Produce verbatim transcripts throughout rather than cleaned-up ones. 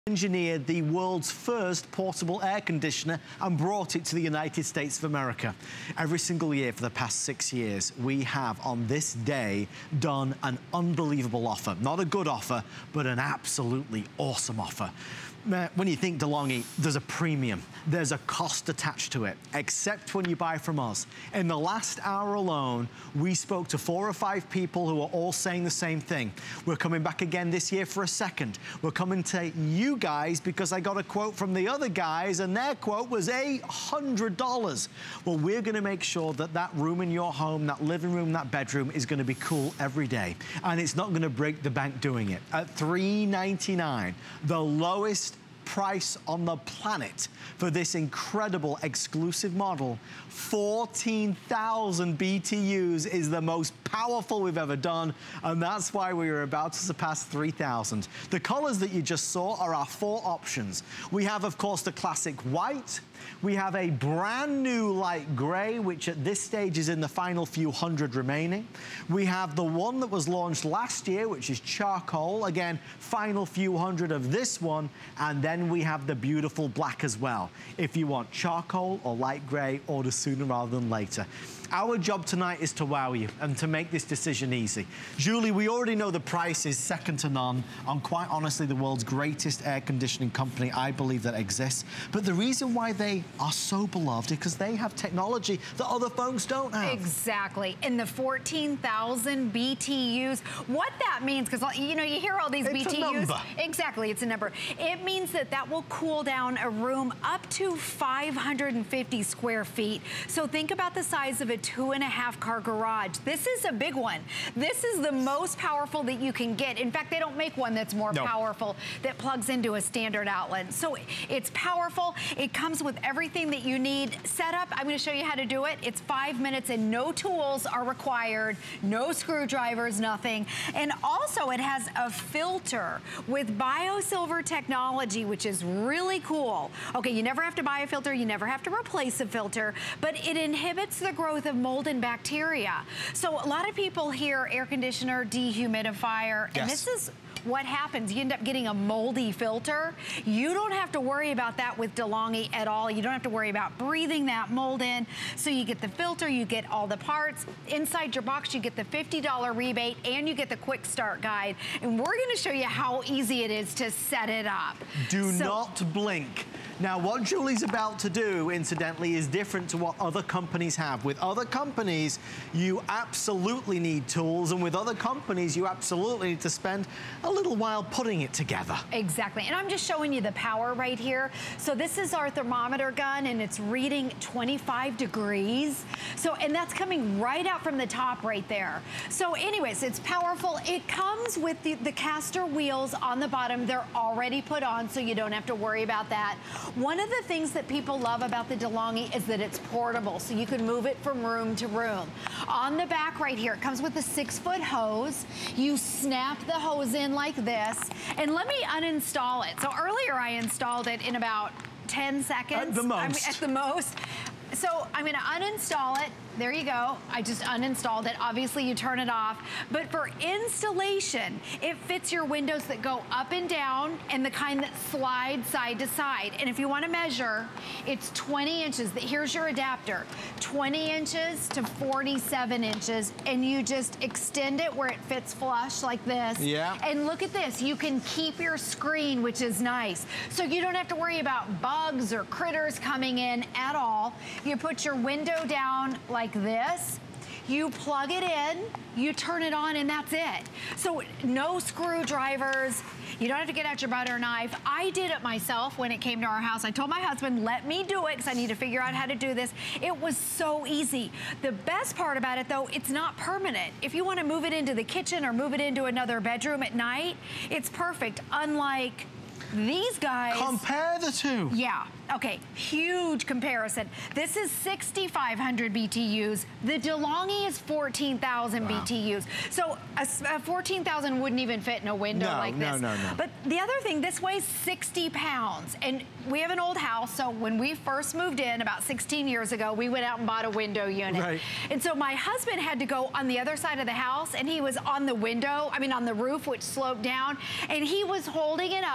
engineered the world's first portable air conditioner and brought it to the United States of America. Every single year for the past six years, we have on this day done an unbelievable offer. Not a good offer, but an absolutely awesome offer. When you think DeLonghi, there's a premium. There's a cost attached to it, except when you buy from us. In the last hour alone, we spoke to four or five people who are all saying the same thing. We're coming back again this year for a second. We're coming to you guys because I got a quote from the other guys and their quote was eight hundred dollars. Well, we're gonna make sure that that room in your home, that living room, that bedroom is gonna be cool every day. And it's not gonna break the bank doing it. At three ninety-nine, the lowest price on the planet for this incredible exclusive model. fourteen thousand B T Us is the most powerful we've ever done, and that's why we are about to surpass three thousand. The colors that you just saw are our four options. We have, of course, the classic white. We have a brand new light gray, which at this stage is in the final few hundred remaining. We have the one that was launched last year, which is charcoal. Again, final few hundred of this one. And then we have the beautiful black as well. If you want charcoal or light gray, order sooner rather than later. Our job tonight is to wow you and to make this decision easy. Julie, we already know the price is second to none on, quite honestly, the world's greatest air conditioning company, I believe, that exists. But the reason why they are so beloved is because they have technology that other folks don't have. Exactly. And the fourteen thousand B T Us, what that means, because, you know, you hear all these it's B T Us. A number. Exactly, it's a number. It means that that will cool down a room up to five hundred fifty square feet. So think about the size of a two and a half car garage. This is a big one. This is the most powerful that you can get. In fact, they don't make one that's more no. powerful that plugs into a standard outlet. So it's powerful. It comes with everything that you need set up. I'm going to show you how to do it. It's five minutes and no tools are required. No screwdrivers, nothing. And also it has a filter with biosilver technology, which is really cool. Okay, you never have to buy a filter. You never have to replace a filter, but it inhibits the growth of mold and bacteria. So a lot of people hear air conditioner, dehumidifier, and yes. this is what happens. You end up getting a moldy filter. You don't have to worry about that with DeLonghi at all. You don't have to worry about breathing that mold in. So you get the filter, you get all the parts. Inside your box, you get the fifty dollar rebate and you get the quick start guide. And we're gonna show you how easy it is to set it up. Do so, not blink. Now, what Julie's about to do, incidentally, is different to what other companies have. With other companies, you absolutely need tools, and with other companies, you absolutely need to spend a little while putting it together. Exactly, and I'm just showing you the power right here. So this is our thermometer gun, and it's reading twenty-five degrees. So, and that's coming right out from the top right there. So anyways, it's powerful. It comes with the, the caster wheels on the bottom. They're already put on, so you don't have to worry about that. One of the things that people love about the DeLonghi is that it's portable, so you can move it from room to room. On the back right here, it comes with a six foot hose. You snap the hose in like this, and let me uninstall it. So earlier I installed it in about ten seconds. At the most. I mean, at the most. So I'm gonna uninstall it. There you go. I just uninstalled it. Obviously, you turn it off. But for installation, it fits your windows that go up and down and the kind that slide side to side. And if you want to measure, it's twenty inches. Here's your adapter. twenty inches to forty-seven inches. And you just extend it where it fits flush like this. Yeah. And look at this. You can keep your screen, which is nice. So you don't have to worry about bugs or critters coming in at all. You put your window down like like this, you plug it in, you turn it on, and that's it. So no screwdrivers, you don't have to get out your butter knife. I did it myself when it came to our house. I told my husband, let me do it, because I need to figure out how to do this. It was so easy. The best part about it, though, it's not permanent. If you want to move it into the kitchen or move it into another bedroom at night, it's perfect, unlike these guys. Compare the two. Yeah. Okay, huge comparison. This is sixty-five hundred B T Us. The DeLonghi is fourteen thousand wow. B T Us. So a, a fourteen thousand wouldn't even fit in a window no, like no, this. No, no, no. But the other thing, this weighs sixty pounds. And we have an old house, so when we first moved in about sixteen years ago, we went out and bought a window unit. Right. And so my husband had to go on the other side of the house, and he was on the window, I mean on the roof, which sloped down, and he was holding it up. Then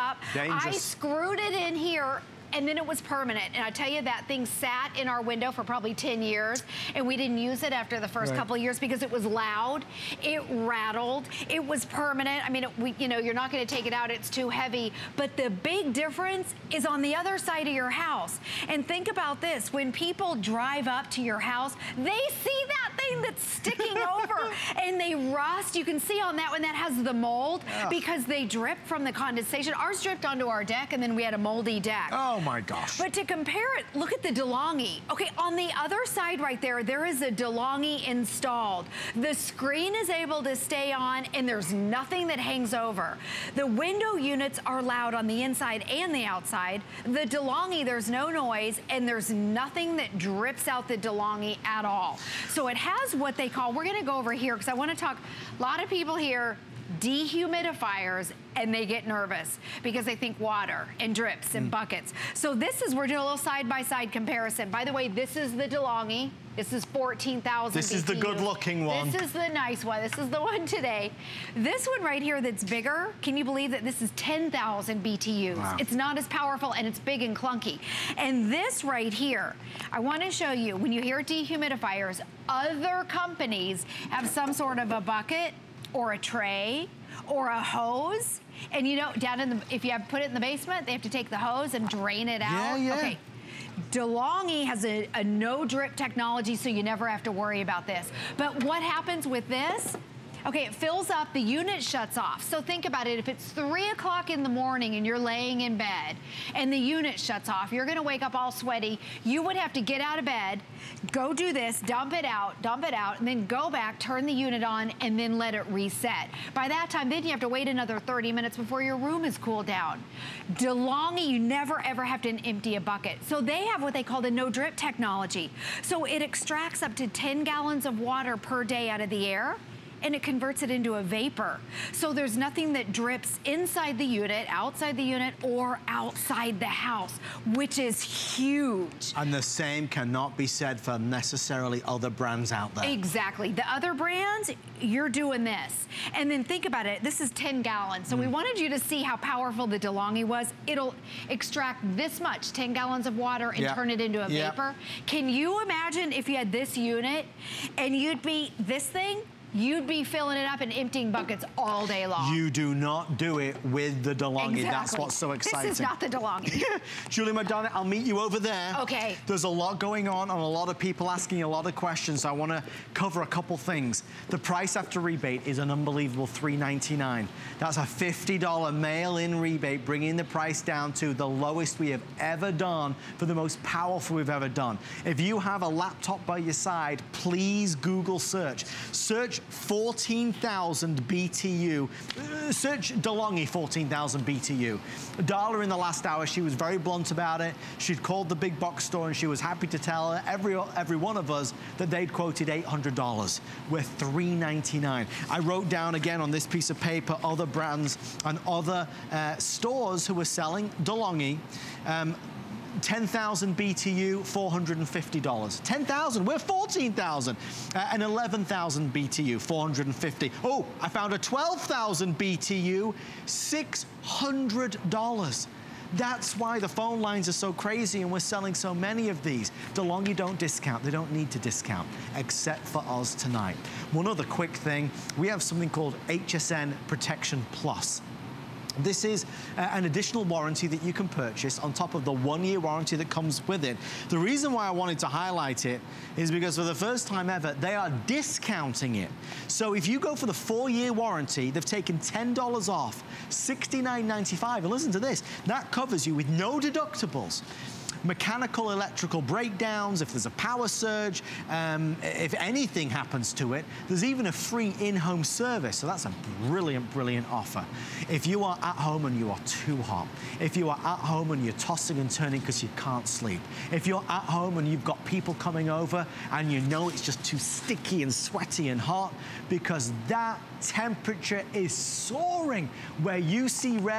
dangerous. I screwed it in here, and then it was permanent. And I tell you, that thing sat in our window for probably ten years, and we didn't use it after the first right. couple of years because it was loud, it rattled, it was permanent. I mean, it, we, you know, you're not gonna take it out, it's too heavy. But the big difference is on the other side of your house. And think about this, when people drive up to your house, they see that thing that's sticking over, and they rust. You can see on that one, that has the mold, Ugh. because they drip from the condensation. Ours dripped onto our deck, and then we had a moldy deck. Oh my gosh. But to compare it, look at the DeLonghi. Okay, on the other side right there, there is a DeLonghi installed. The screen is able to stay on, and there's nothing that hangs over. The window units are loud on the inside and the outside. The DeLonghi, there's no noise, and there's nothing that drips out the DeLonghi at all. So it has what they call, we're gonna go over here, because I wanna talk, a lot of people here, dehumidifiers, and they get nervous because they think water and drips and mm. buckets. So this is, we're doing a little side-by-side comparison. By the way, this is the DeLonghi. This is fourteen thousand This B T U. is the good-looking one. This is the nice one. This is the one today. This one right here that's bigger, can you believe that this is ten thousand B T Us? Wow. It's not as powerful, and it's big and clunky. And this right here, I want to show you, when you hear dehumidifiers, other companies have some sort of a bucket or a tray or a hose. And you know, down in the, if you have put it in the basement, they have to take the hose and drain it out. Yeah, yeah. Okay. DeLonghi has a, a no drip technology, so you never have to worry about this. But what happens with this? Okay, it fills up, the unit shuts off. So think about it, if it's three o'clock in the morning and you're laying in bed and the unit shuts off, you're gonna wake up all sweaty, you would have to get out of bed, go do this, dump it out, dump it out, and then go back, turn the unit on, and then let it reset. By that time, then you have to wait another thirty minutes before your room is cooled down. DeLonghi, you never ever have to empty a bucket. So they have what they call the no drip technology. So it extracts up to ten gallons of water per day out of the air, and it converts it into a vapor. So there's nothing that drips inside the unit, outside the unit, or outside the house, which is huge. And the same cannot be said for necessarily other brands out there. Exactly. The other brands, you're doing this. And then think about it, this is ten gallons. So mm. we wanted you to see how powerful the DeLonghi was. It'll extract this much, ten gallons of water, and yep. turn it into a yep. vapor. Can you imagine if you had this unit and you'd be this thing? You'd be filling it up and emptying buckets all day long. You do not do it with the DeLonghi. Exactly. That's what's so exciting. This is not the DeLonghi. Julie Madonna, I'll meet you over there. Okay. There's a lot going on and a lot of people asking a lot of questions. So I want to cover a couple things. The price after rebate is an unbelievable three ninety-nine. That's a fifty dollar mail-in rebate, bringing the price down to the lowest we have ever done for the most powerful we've ever done. If you have a laptop by your side, please Google search. Search fourteen thousand B T U. Uh, search DeLonghi fourteen thousand B T U. Darla in the last hour, she was very blunt about it. She'd called the big box store and she was happy to tell every, every one of us that they'd quoted eight hundred dollars. We're three ninety-nine. I wrote down again on this piece of paper other brands and other uh, stores who were selling DeLonghi. Um, ten thousand B T U, four hundred fifty dollars. ten thousand, we're fourteen thousand. Uh, and eleven thousand B T U, four hundred fifty. Oh, I found a twelve thousand B T U, six hundred dollars. That's why the phone lines are so crazy and we're selling so many of these. DeLonghi don't discount. They don't need to discount, except for us tonight. One other quick thing, we have something called H S N Protection Plus. This is uh, an additional warranty that you can purchase on top of the one-year warranty that comes with it. The reason why I wanted to highlight it is because for the first time ever, they are discounting it. So if you go for the four-year warranty, they've taken ten dollars off, sixty-nine ninety-five. And listen to this, that covers you with no deductibles. Mechanical, electrical breakdowns, if there's a power surge, um, if anything happens to it, there's even a free in-home service. So that's a brilliant, brilliant offer. If you are at home and you are too hot, if you are at home and you're tossing and turning because you can't sleep, if you're at home and you've got people coming over and you know it's just too sticky and sweaty and hot, because that temperature is soaring. Where you see red,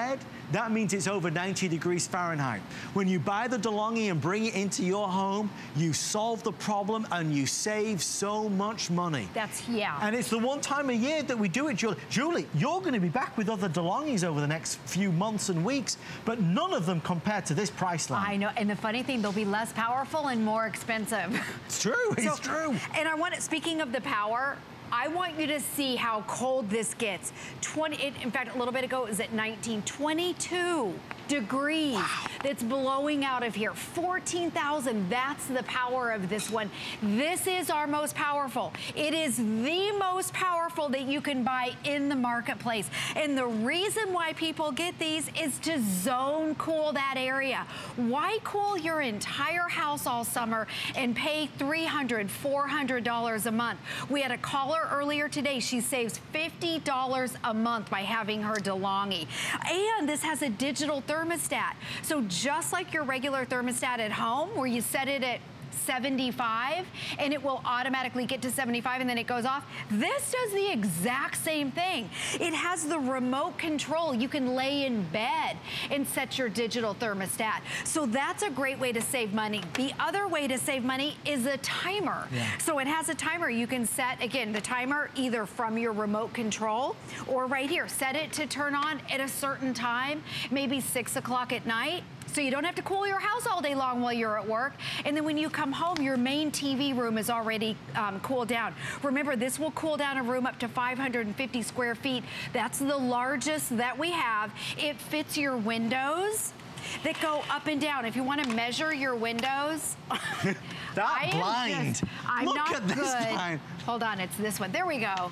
that means it's over ninety degrees Fahrenheit. When you buy the DeLonghi and bring it into your home, you solve the problem and you save so much money. That's, yeah. And it's the one time a year that we do it, Julie. Julie, you're going to be back with other DeLonghis over the next few months and weeks, but none of them compared to this price line. I know, and the funny thing, they'll be less powerful and more expensive. It's true, it's so, true. And I want to, speaking of the power, I want you to see how cold this gets. twenty, it, in fact, a little bit ago, it was at nineteen, twenty-two degrees. Wow. That's blowing out of here. fourteen thousand, that's the power of this one. This is our most powerful. It is the most powerful that you can buy in the marketplace. And the reason why people get these is to zone cool that area. Why cool your entire house all summer and pay three hundred, four hundred dollars a month? We had a caller earlier today. She saves fifty dollars a month by having her DeLonghi. And this has a digital thermostat. So just like your regular thermostat at home, where you set it at seventy-five and it will automatically get to seventy-five and then it goes off, this does the exact same thing. It has the remote control. You can lay in bed and set your digital thermostat. So that's a great way to save money. The other way to save money is a timer. Yeah. So it has a timer. You can set, again, the timer either from your remote control or right here, set it to turn on at a certain time, maybe six o'clock at night. So you don't have to cool your house all day long while you're at work. And then when you come home, your main T V room is already um, cooled down. Remember, this will cool down a room up to five hundred fifty square feet. That's the largest that we have. It fits your windows that go up and down. If you want to measure your windows. That blind. Just, I'm Look not at this good. blind. Hold on, it's this one. There we go.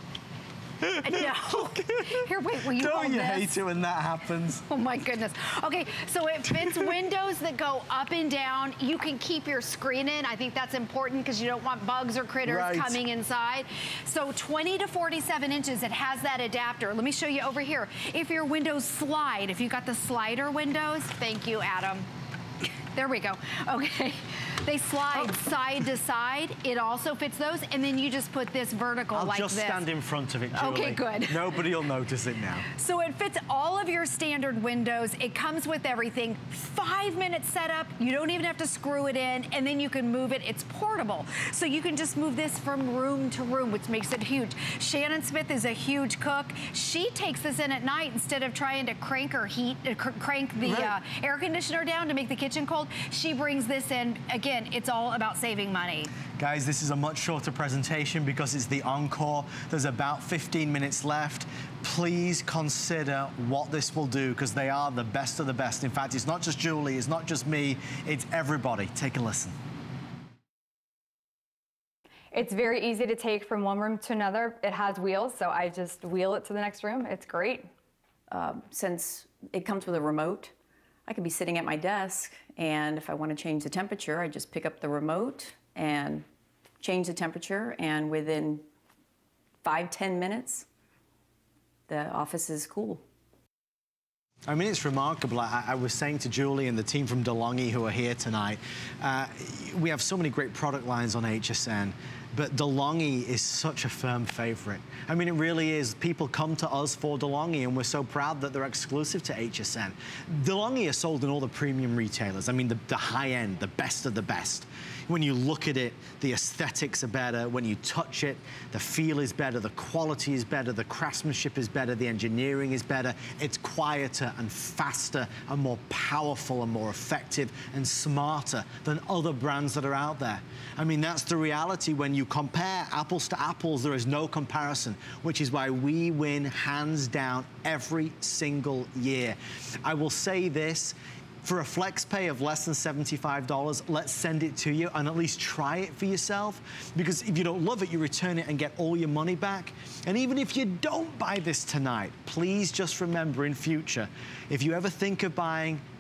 No. Here, wait, will you Don't hold you this? hate it when that happens? Oh my goodness. Okay, so it fits windows that go up and down. You can keep your screen in. I think that's important because you don't want bugs or critters right. coming inside. So twenty to forty-seven inches, it has that adapter. Let me show you over here. If your windows slide, if you've got the slider windows, thank you, Adam. There we go. Okay. They slide oh. side to side. It also fits those, and then you just put this vertical I'll like this. I'll just stand in front of it, Julie. Okay, good. Nobody will notice it now. So it fits all of your standard windows. It comes with everything. Five minute setup. You don't even have to screw it in, and then you can move it. It's portable. So you can just move this from room to room, which makes it huge. Shannon Smith is a huge cook. She takes this in at night instead of trying to crank or heat, uh, cr crank the right. uh, air conditioner down to make the kitchen cold. She brings this in. Again, it's all about saving money. Guys, this is a much shorter presentation because it's the encore. There's about fifteen minutes left. Please consider what this will do because they are the best of the best. In fact, it's not just Julie, it's not just me, it's everybody. Take a listen. It's very easy to take from one room to another. It has wheels, so I just wheel it to the next room. It's great. Um, since it comes with a remote, I could be sitting at my desk, and if I want to change the temperature, I just pick up the remote and change the temperature, and within five, ten minutes, the office is cool. I mean, it's remarkable. I, I was saying to Julie and the team from DeLonghi who are here tonight, uh, we have so many great product lines on H S N, but DeLonghi is such a firm favorite. I mean, it really is. People come to us for DeLonghi, and we're so proud that they're exclusive to H S N. DeLonghi are sold in all the premium retailers. I mean, the, the high end, the best of the best. When you look at it, the aesthetics are better. When you touch it, the feel is better, the quality is better, the craftsmanship is better, the engineering is better. It's quieter and faster and more powerful and more effective and smarter than other brands that are out there. I mean, that's the reality. When you compare apples to apples, there is no comparison, which is why we win hands down every single year. I will say this. For a flex pay of less than seventy-five dollars, let's send it to you and at least try it for yourself. Because if you don't love it, you return it and get all your money back. And even if you don't buy this tonight, please just remember in future, if you ever think of buying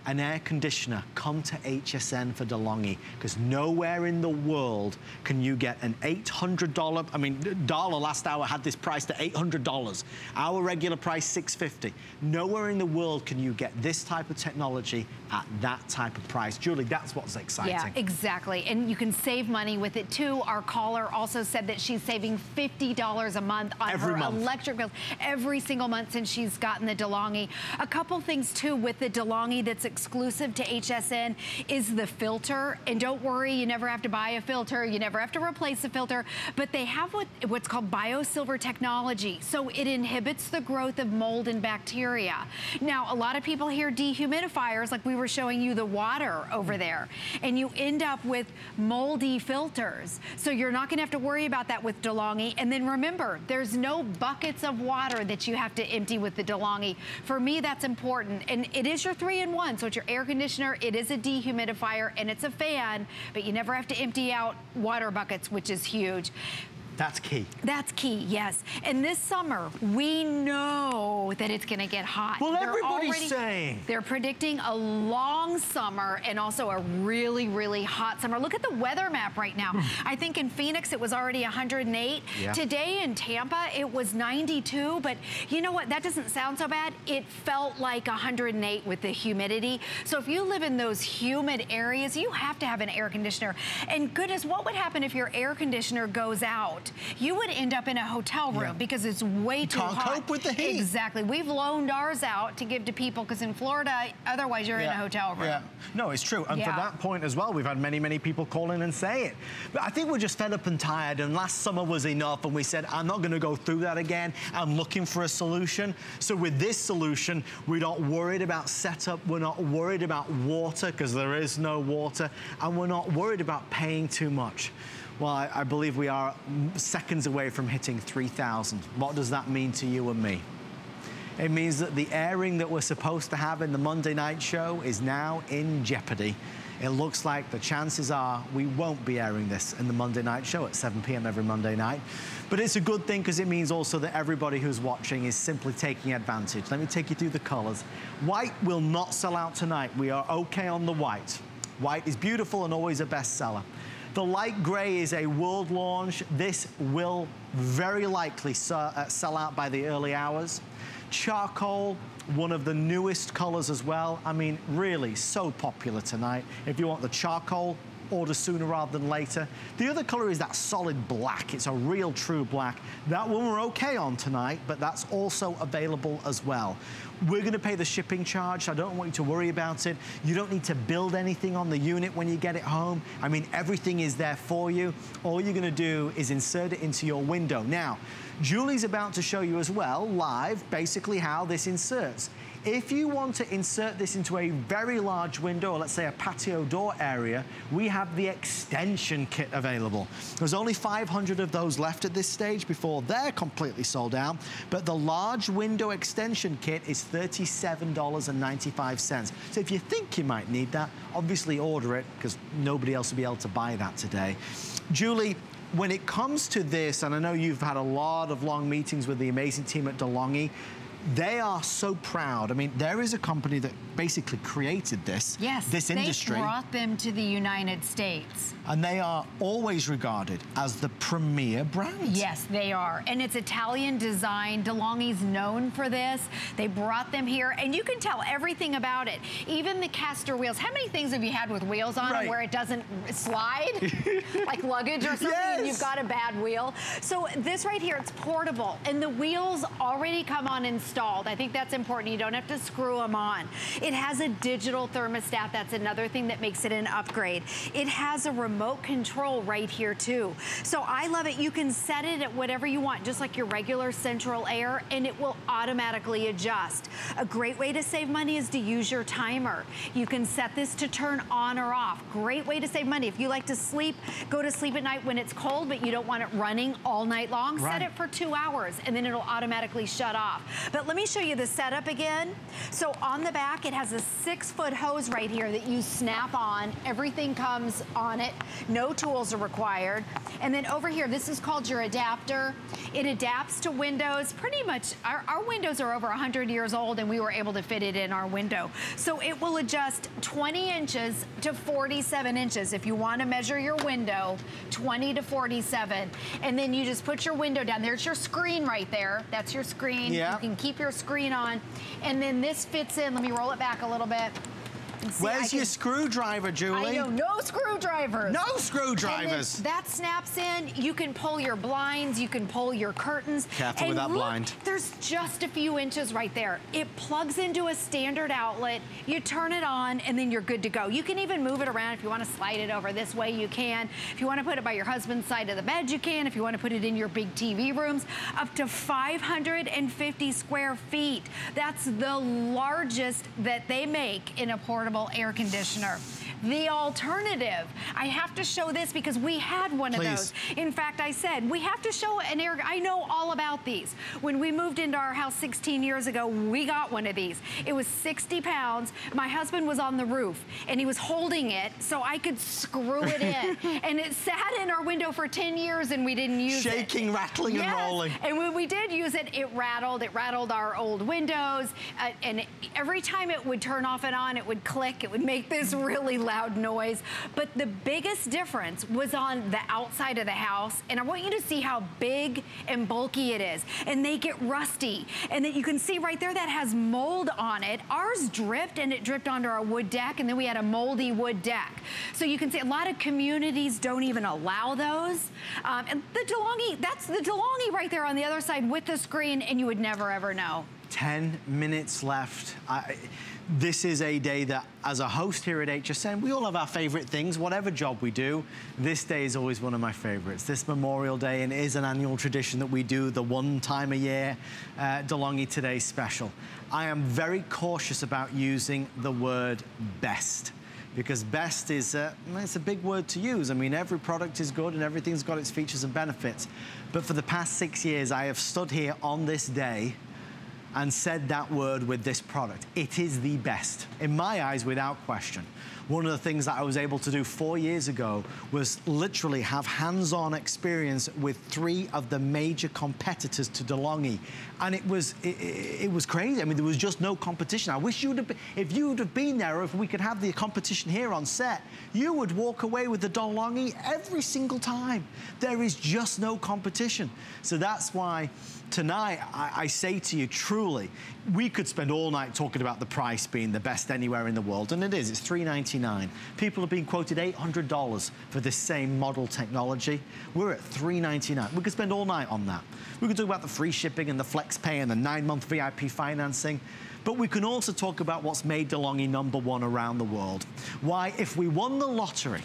an air conditioner, come to H S N for DeLonghi, because nowhere in the world can you get an eight hundred dollar, I mean, Darla last hour had this priced at eight hundred dollars. Our regular price, six fifty. Nowhere in the world can you get this type of technology at that type of price. Julie, that's what's exciting. Yeah, exactly. And you can save money with it too. Our caller also said that she's saving fifty dollars a month on Every her month. electric bill every single month since she's gotten the DeLonghi. A couple things too with the DeLonghi that's exclusive to H S N is the filter. And don't worry, you never have to buy a filter. You never have to replace a filter. But they have what, what's called biosilver technology. So it inhibits the growth of mold and bacteria. Now, a lot of people hear dehumidifiers, like we were showing you the water over there, and you end up with moldy filters. So you're not gonna have to worry about that with DeLonghi. And then remember, there's no buckets of water that you have to empty with the DeLonghi. For me, that's important. And it is your three in one. So it's your air conditioner, it is a dehumidifier, and it's a fan, but you never have to empty out water buckets, which is huge. That's key. That's key, yes. And this summer, we know that it's gonna get hot. Well, They're everybody's already, saying. They're predicting a long summer and also a really, really hot summer. Look at the weather map right now. I think in Phoenix, it was already one hundred eight. Yeah. Today in Tampa, it was ninety-two, but you know what? That doesn't sound so bad. It felt like one hundred eight with the humidity. So if you live in those humid areas, you have to have an air conditioner. And goodness, what would happen if your air conditioner goes out? You would end up in a hotel room, yeah, because it's way you too can't hot. cope with the heat. Exactly. We've loaned ours out to give to people because in Florida, otherwise you're yeah. in a hotel room. Yeah. No, it's true. And yeah. for that point as well, we've had many, many people call in and say it. But I think we're just fed up and tired, and last summer was enough, and we said, I'm not going to go through that again. I'm looking for a solution. So with this solution, we're not worried about setup. We're not worried about water, because there is no water. And we're not worried about paying too much. Well, I, I believe we are seconds away from hitting three thousand. What does that mean to you and me? It means that the airing that we're supposed to have in the Monday night show is now in jeopardy. It looks like the chances are we won't be airing this in the Monday night show at seven p m every Monday night. But it's a good thing, because it means also that everybody who's watching is simply taking advantage. Let me take you through the colors. White will not sell out tonight. We are okay on the white. White is beautiful and always a bestseller. The light gray is a world launch. This will very likely sell out by the early hours. Charcoal, one of the newest colors as well. I mean, really so popular tonight. If you want the charcoal, order sooner rather than later. The other color is that solid black. It's a real true black. That one we're okay on tonight, but that's also available as well. We're gonna pay the shipping charge. I don't want you to worry about it. You don't need to build anything on the unit when you get it home. I mean, everything is there for you. All you're gonna do is insert it into your window. Now, Julie's about to show you as well, live, basically how this inserts. If you want to insert this into a very large window, or let's say a patio door area, we have the extension kit available. There's only five hundred of those left at this stage before they're completely sold out, but the large window extension kit is thirty-seven ninety-five. So if you think you might need that, obviously order it, because nobody else will be able to buy that today. Julie, when it comes to this, and I know you've had a lot of long meetings with the amazing team at DeLonghi, they are so proud. I mean, there is a company that basically created this, yes, this industry. They brought them to the United States. And they are always regarded as the premier brand. Yes, they are. And it's Italian design. DeLonghi's known for this. They brought them here, and you can tell everything about it. Even the caster wheels. How many things have you had with wheels on right. them where it doesn't slide? Like luggage or something, yes. and you've got a bad wheel. So this right here, it's portable. And the wheels already come on installed. I think that's important. You don't have to screw them on. It has a digital thermostat. That's another thing that makes it an upgrade. It has a remote control right here too. So I love it. You can set it at whatever you want, just like your regular central air, and it will automatically adjust. A great way to save money is to use your timer. You can set this to turn on or off. Great way to save money. If you like to sleep, go to sleep at night when it's cold, but you don't want it running all night long, right. set it for two hours and then it'll automatically shut off. But But let me show you the setup again. So on the back, it has a six foot hose right here that you snap on. Everything comes on it. No tools are required. And then over here, this is called your adapter. It adapts to windows. Pretty much, our, our windows are over one hundred years old, and we were able to fit it in our window. So it will adjust twenty inches to forty-seven inches. If you want to measure your window, twenty to forty-seven. And then you just put your window down. There's your screen right there. That's your screen. Yeah. You can keep your screen on. And then this fits in. Let me roll it back a little bit. See, Where's can, your screwdriver, Julie? I know, no screwdrivers. No screwdrivers. That snaps in. You can pull your blinds. You can pull your curtains. Careful and with that look, blind. There's just a few inches right there. It plugs into a standard outlet. You turn it on, and then you're good to go. You can even move it around. If you want to slide it over this way, you can. If you want to put it by your husband's side of the bed, you can. If you want to put it in your big T V rooms, up to five hundred fifty square feet. That's the largest that they make in a portable air conditioner. The alternative, I have to show this because we had one Please. of those. In fact, I said, we have to show an air, I know all about these. When we moved into our house sixteen years ago, we got one of these. It was sixty pounds. My husband was on the roof and he was holding it so I could screw it in. And it sat in our window for ten years and we didn't use Shaking, it. Shaking, rattling, yes. and rolling. And when we did use it, it rattled. It rattled our old windows. Uh, and it, every time it would turn off and on, it would click. It would make this really loud noise. But the biggest difference was on the outside of the house. And I want you to see how big and bulky it is. And they get rusty. And that you can see right there that has mold on it. Ours dripped, and it dripped onto our wood deck. And then we had a moldy wood deck. So you can see a lot of communities don't even allow those. Um, and the DeLonghi, that's the DeLonghi right there on the other side with the screen, and you would never ever know. ten minutes left. I, this is a day that, as a host here at H S N, we all have our favorite things, whatever job we do. This day is always one of my favorites. This Memorial Day, and it is an annual tradition that we do the one time a year uh, DeLonghi Today special. I am very cautious about using the word best, because best is, uh, it's a big word to use. I mean, every product is good and everything's got its features and benefits. But for the past six years, I have stood here on this day and said that word with this product. It is the best, in my eyes, without question. One of the things that I was able to do four years ago was literally have hands-on experience with three of the major competitors to DeLonghi. And it was, it, it was crazy. I mean, there was just no competition. I wish you'd have been, if you would have been there, or if we could have the competition here on set, you would walk away with the DeLonghi every single time. There is just no competition. So that's why tonight, I, I say to you, truly, we could spend all night talking about the price being the best anywhere in the world, and it is. It's three ninety-nine. People have been quoted eight hundred dollars for this same model technology. We're at three ninety-nine. We could spend all night on that. We could talk about the free shipping and the flex pay and the nine-month V I P financing. But we can also talk about what's made DeLonghi number one around the world. Why, if we won the lottery,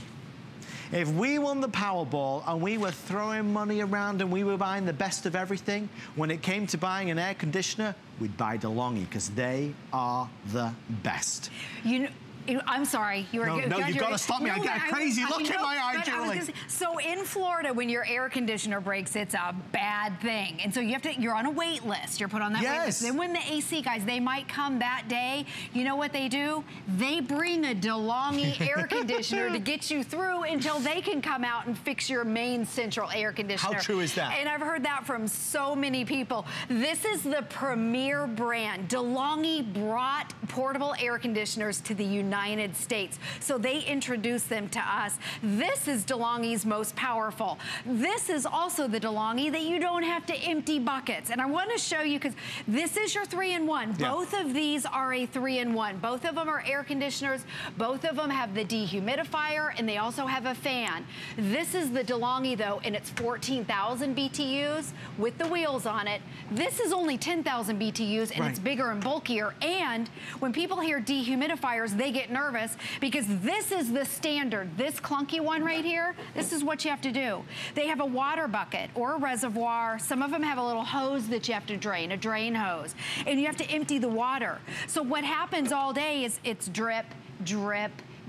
if we won the Powerball and we were throwing money around and we were buying the best of everything, when it came to buying an air conditioner, we'd buy DeLonghi because they are the best. You know, I'm sorry. You were, no, no, you've got to stop me. No, I get a crazy I, look I know, in my eye, Julie. Say, so in Florida, when your air conditioner breaks, it's a bad thing. And so you have to, you're on a wait list. You're put on that yes. wait list. Then when the A C guys, they might come that day, you know what they do? They bring a DeLonghi air conditioner to get you through until they can come out and fix your main central air conditioner. How true is that? And I've heard that from so many people. This is the premier brand. DeLonghi brought portable air conditioners to the United States. So they introduced them to us. This is DeLonghi's most powerful. This is also the DeLonghi that you don't have to empty buckets. And I want to show you, because this is your three in one. Yeah. Both of these are a three in one. Both of them are air conditioners. Both of them have the dehumidifier, and they also have a fan. This is the DeLonghi, though, and it's fourteen thousand B T Us with the wheels on it. This is only ten thousand B T Us, and right. it's bigger and bulkier. And when people hear dehumidifiers, they get nervous, because this is the standard. This clunky one right here, this is what you have to do. They have a water bucket or a reservoir. Some of them have a little hose that you have to drain, a drain hose, and you have to empty the water. So what happens all day is it's drip, drip,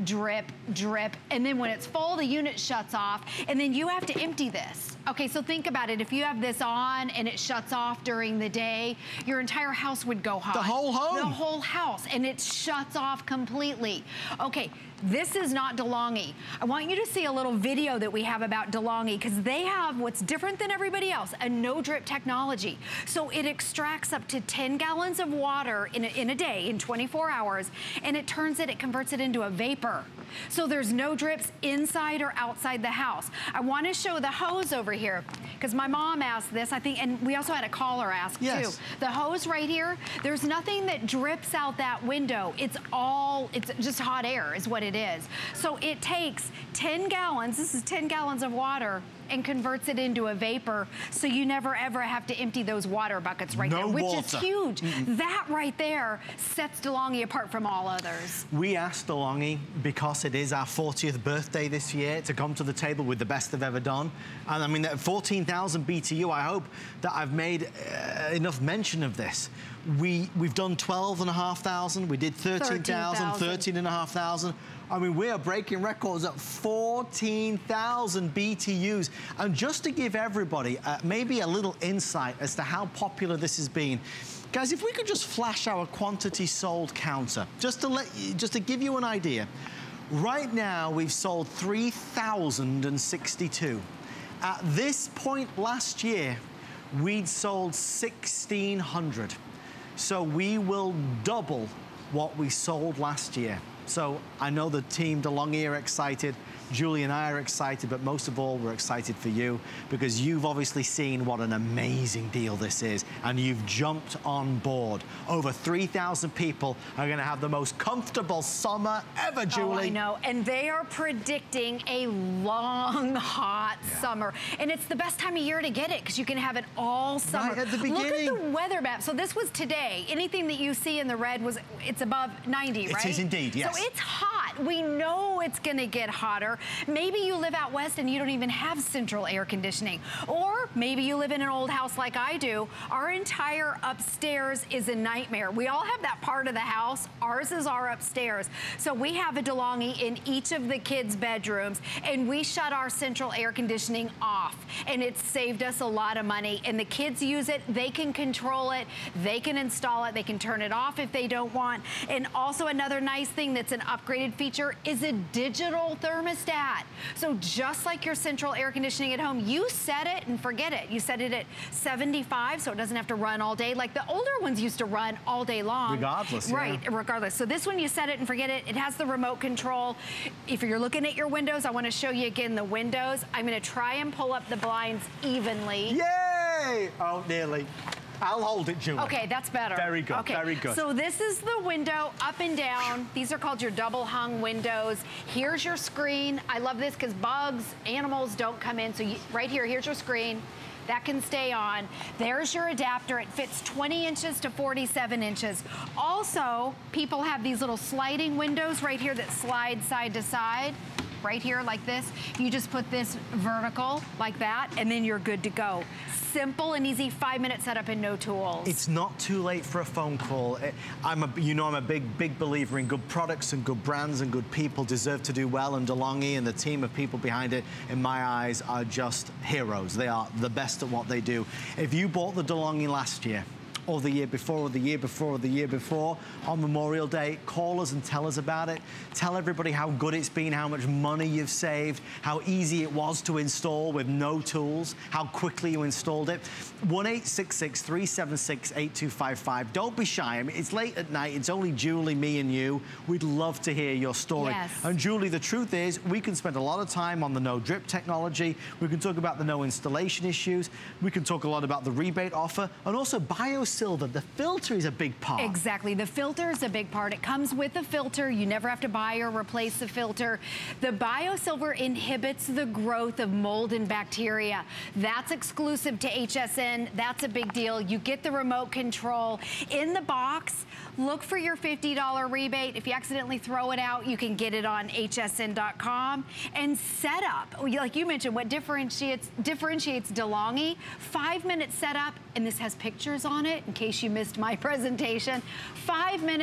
drip, drip, and then when it's full, the unit shuts off, and then you have to empty this. Okay, so think about it. If you have this on and it shuts off during the day, your entire house would go hot. The whole home? The whole house, and it shuts off completely. Okay, this is not DeLonghi. I want you to see a little video that we have about DeLonghi, because they have what's different than everybody else, a no drip technology. So it extracts up to ten gallons of water in a, in a day, in twenty-four hours, and it turns it, it converts it into a vapor. So there's no drips inside or outside the house. I want to show the hose over here, because my mom asked this, I think, and we also had a caller ask yes. too. The hose right here, there's nothing that drips out that window. It's all, it's just hot air is what it is. So it takes ten gallons, this is ten gallons of water, and converts it into a vapor, so you never ever have to empty those water buckets right no there, which water. is huge. Mm-mm. That right there sets DeLonghi apart from all others. We asked DeLonghi, because it is our fortieth birthday this year, to come to the table with the best they've ever done. And I mean, at fourteen thousand B T U, I hope that I've made uh, enough mention of this. We, we've done twelve and a half thousand, we did thirteen thousand, thirteen and a half thousand. I mean, we are breaking records at fourteen thousand B T Us. And just to give everybody uh, maybe a little insight as to how popular this has been, guys, if we could just flash our quantity sold counter, just to let you, just to give you an idea. Right now, we've sold three thousand sixty-two. At this point last year, we'd sold sixteen hundred. So we will double what we sold last year. So I know the team DeLonghi are excited, Julie and I are excited, but most of all, we're excited for you, because you've obviously seen what an amazing deal this is, and you've jumped on board. Over three thousand people are gonna have the most comfortable summer ever, Julie. Oh, I know, and they are predicting a long, hot yeah. summer. And it's the best time of year to get it, because you can have it all summer. Right at the beginning. Look at the weather map. So this was today. Anything that you see in the red, was it's above ninety, right? It is indeed, yes. So it's hot. We know it's gonna get hotter. Maybe you live out west and you don't even have central air conditioning. Or maybe you live in an old house like I do. Our entire upstairs is a nightmare. We all have that part of the house. Ours is our upstairs. So we have a DeLonghi in each of the kids' bedrooms, and we shut our central air conditioning off. And it's saved us a lot of money. And the kids use it. They can control it. They can install it. They can turn it off if they don't want. And also another nice thing that's an upgraded feature is a digital thermostat. So just like your central air conditioning at home, you set it and forget it. You set it at seventy-five, so it doesn't have to run all day. Like the older ones used to run all day long. Regardless, Right, yeah. regardless. So this one, you set it and forget it. It has the remote control. If you're looking at your windows, I want to show you again the windows. I'm going to try and pull up the blinds evenly. Yay! Oh, nearly. I'll hold it, Julie. Okay, that's better. Very good, okay. very good. So this is the window up and down. These are called your double hung windows. Here's your screen. I love this because bugs, animals don't come in. So you, right here, here's your screen. That can stay on. There's your adapter. It fits twenty inches to forty-seven inches. Also, people have these little sliding windows right here that slide side to side. Right here like this. You just put this vertical like that, and then you're good to go. Simple and easy, five minute setup and no tools. It's not too late for a phone call. I'm a, you know, I'm a big, big believer in good products, and good brands and good people deserve to do well, and DeLonghi and the team of people behind it, in my eyes, are just heroes. They are the best at what they do. If you bought the DeLonghi last year, or the year before, or the year before, or the year before, on Memorial Day, call us and tell us about it. Tell everybody how good it's been, how much money you've saved, how easy it was to install with no tools, how quickly you installed it. one eight six six, three seven six, eight two five five. Don't be shy. I mean, it's late at night. It's only Julie, me, and you. We'd love to hear your story. Yes. And Julie, the truth is, we can spend a lot of time on the no drip technology. We can talk about the no installation issues. We can talk a lot about the rebate offer, and also BioSilver. The filter is a big part. Exactly. The filter is a big part. It comes with a filter. You never have to buy or replace the filter. The BioSilver inhibits the growth of mold and bacteria. That's exclusive to H S N. That's a big deal. You get the remote control. In the box, look for your fifty dollar rebate. If you accidentally throw it out, you can get it on H S N dot com. And setup, like you mentioned, what differentiates differentiates DeLonghi, five minute setup, and this has pictures on it in case you missed my presentation. Five minutes,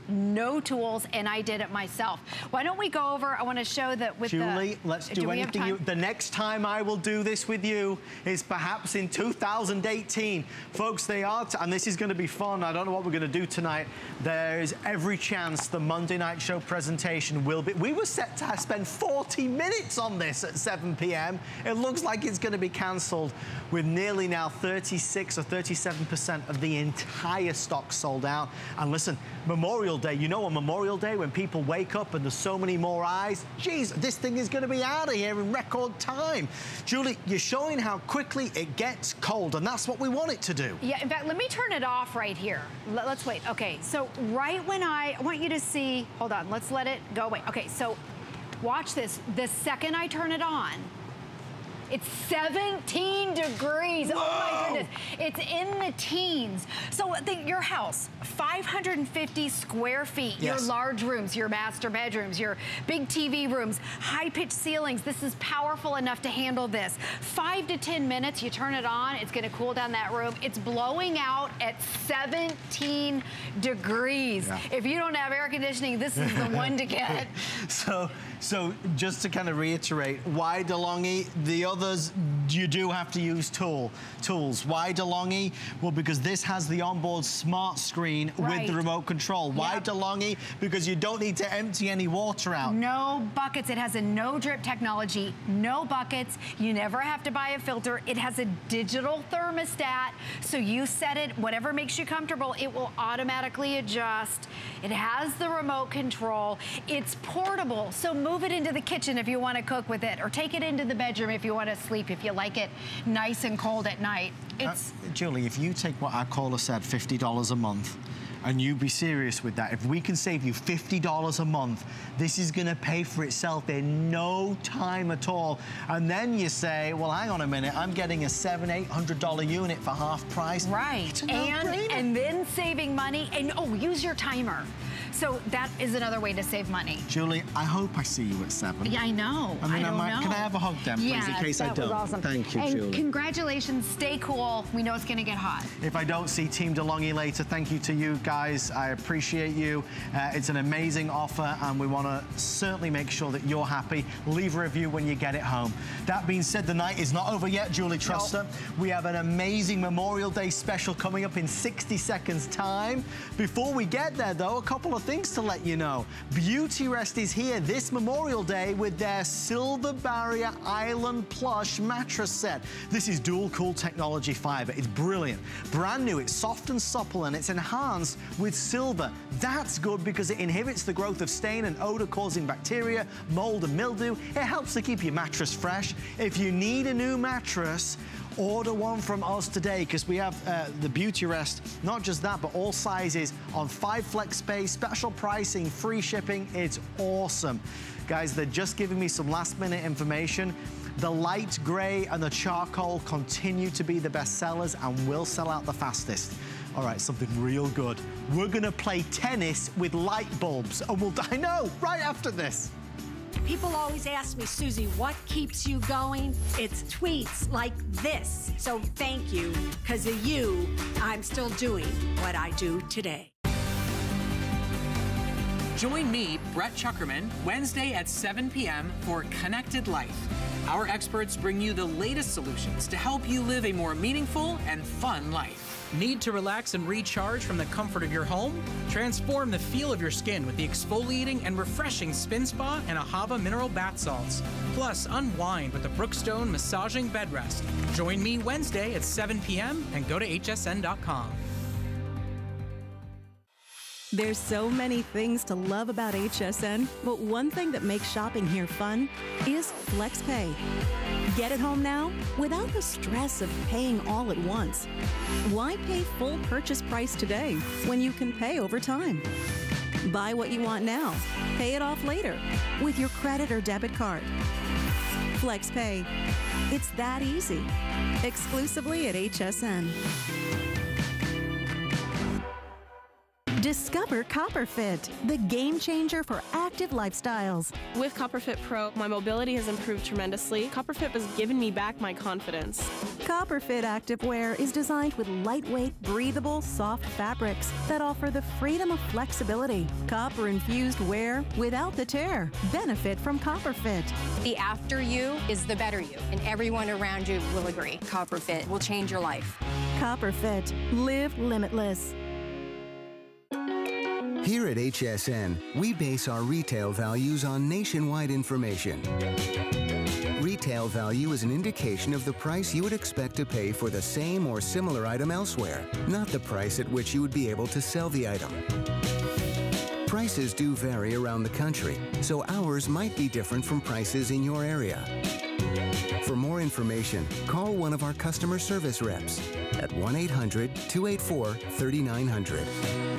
no tools, and I did it myself. Why don't we go over, I want to show that with Julie, the... Julie, let's do, do anything you... The next time I will do this with you is perhaps in two thousand eighteen. Folks, they are... T and this is going to be fun. I don't know what we're going to do tonight. There's every chance the Monday night show presentation will be... We were set to spend forty minutes on this at seven p m It looks like it's going to be cancelled with nearly now thirty-six or thirty-seven percent of the entire stock sold out. And listen, Memorial Day, you know on Memorial Day when people wake up and there's so many more eyes, geez, this thing is going to be out of here in record time. Julie, you're showing how quickly it gets cold, and that's what we want it to do. Yeah, in fact, let me turn it off right here. Let, let's wait. Okay, so right when I, I want you to see, hold on, let's let it go away. Okay, so watch this. The second I turn it on, it's seventeen degrees. Whoa. Oh my goodness. It's in the teens. So think your house, five hundred fifty square feet, yes. Your large rooms, your master bedrooms, your big T V rooms, high-pitched ceilings. This is powerful enough to handle this. Five to ten minutes, you turn it on, it's gonna cool down that room. It's blowing out at seventeen degrees. Yeah. If you don't have air conditioning, this is the one to get. So, so just to kind of reiterate, why DeLonghi? The others, you do have to use tool tools. Why DeLonghi? Well, because this has the onboard smart screen right. with the remote control. Why yep. DeLonghi? Because you don't need to empty any water out. No buckets. It has a no drip technology. No buckets. You never have to buy a filter. It has a digital thermostat, so you set it, whatever makes you comfortable, it will automatically adjust. It has the remote control. It's portable, so move it into the kitchen if you want to cook with it, or take it into the bedroom if you want to sleep, if you like it nice and cold at night. It's uh, Julie, if you take what our caller said, fifty dollars a month, and you be serious with that, if we can save you fifty dollars a month, this is going to pay for itself in no time at all. And then you say, well, hang on a minute, I'm getting a seven, eight hundred dollar unit for half price. Right, and and then saving money, and oh, use your timer. So that is another way to save money. Julie, I hope I see you at seven. Yeah, I know. I mean, I, I don't might, know. Can I have a hug then, please, yes, in case that I don't? Was awesome. Thank you, and Julie. Congratulations, stay cool. We know it's going to get hot. If I don't see Team DeLonghi later, thank you to you guys. I appreciate you. Uh, it's an amazing offer, and we want to certainly make sure that you're happy. Leave a review when you get it home. That being said, the night is not over yet, Julie Truster. Nope. We have an amazing Memorial Day special coming up in sixty seconds time. Before we get there, though, a couple of things to let you know. Beauty Rest is here this Memorial Day with their Silver Barrier Island Plush mattress set. This is dual cool technology fiber. It's brilliant. Brand new, it's soft and supple, and it's enhanced with silver. That's good because it inhibits the growth of stain and odor-causing bacteria, mold and mildew. It helps to keep your mattress fresh. If you need a new mattress, order one from us today, because we have uh, the Beauty Rest, not just that, but all sizes on five flex space, special pricing, free shipping. It's awesome. Guys, they're just giving me some last minute information. The light gray and the charcoal continue to be the best sellers and will sell out the fastest. All right, something real good. We're gonna play tennis with light bulbs, and we'll, I know, right after this. People always ask me, Susie, what keeps you going? It's tweets like this. So thank you. Because of you, I'm still doing what I do today. Join me, Brett Chuckerman, Wednesday at seven p m for Connected Life. Our experts bring you the latest solutions to help you live a more meaningful and fun life. Need to relax and recharge from the comfort of your home? Transform the feel of your skin with the exfoliating and refreshing Spin Spa and Ahava Mineral Bath Salts. Plus, unwind with the Brookstone Massaging Bed Rest. Join me Wednesday at seven p m and go to H S N dot com. There's so many things to love about H S N, but one thing that makes shopping here fun is FlexPay. Get it home now without the stress of paying all at once. Why pay full purchase price today when you can pay over time? Buy what you want now, pay it off later with your credit or debit card. FlexPay. It's that easy. Exclusively at H S N. Discover CopperFit, the game changer for active lifestyles. With CopperFit Pro, my mobility has improved tremendously. CopperFit has given me back my confidence. CopperFit activewear is designed with lightweight, breathable, soft fabrics that offer the freedom of flexibility. Copper-infused wear without the tear. Benefit from CopperFit. The after you is the better you, and everyone around you will agree. CopperFit will change your life. CopperFit. Live limitless. Here at H S N, we base our retail values on nationwide information. Retail value is an indication of the price you would expect to pay for the same or similar item elsewhere, not the price at which you would be able to sell the item. Prices do vary around the country, so ours might be different from prices in your area. For more information, call one of our customer service reps at one eight hundred, two eight four, three nine zero zero.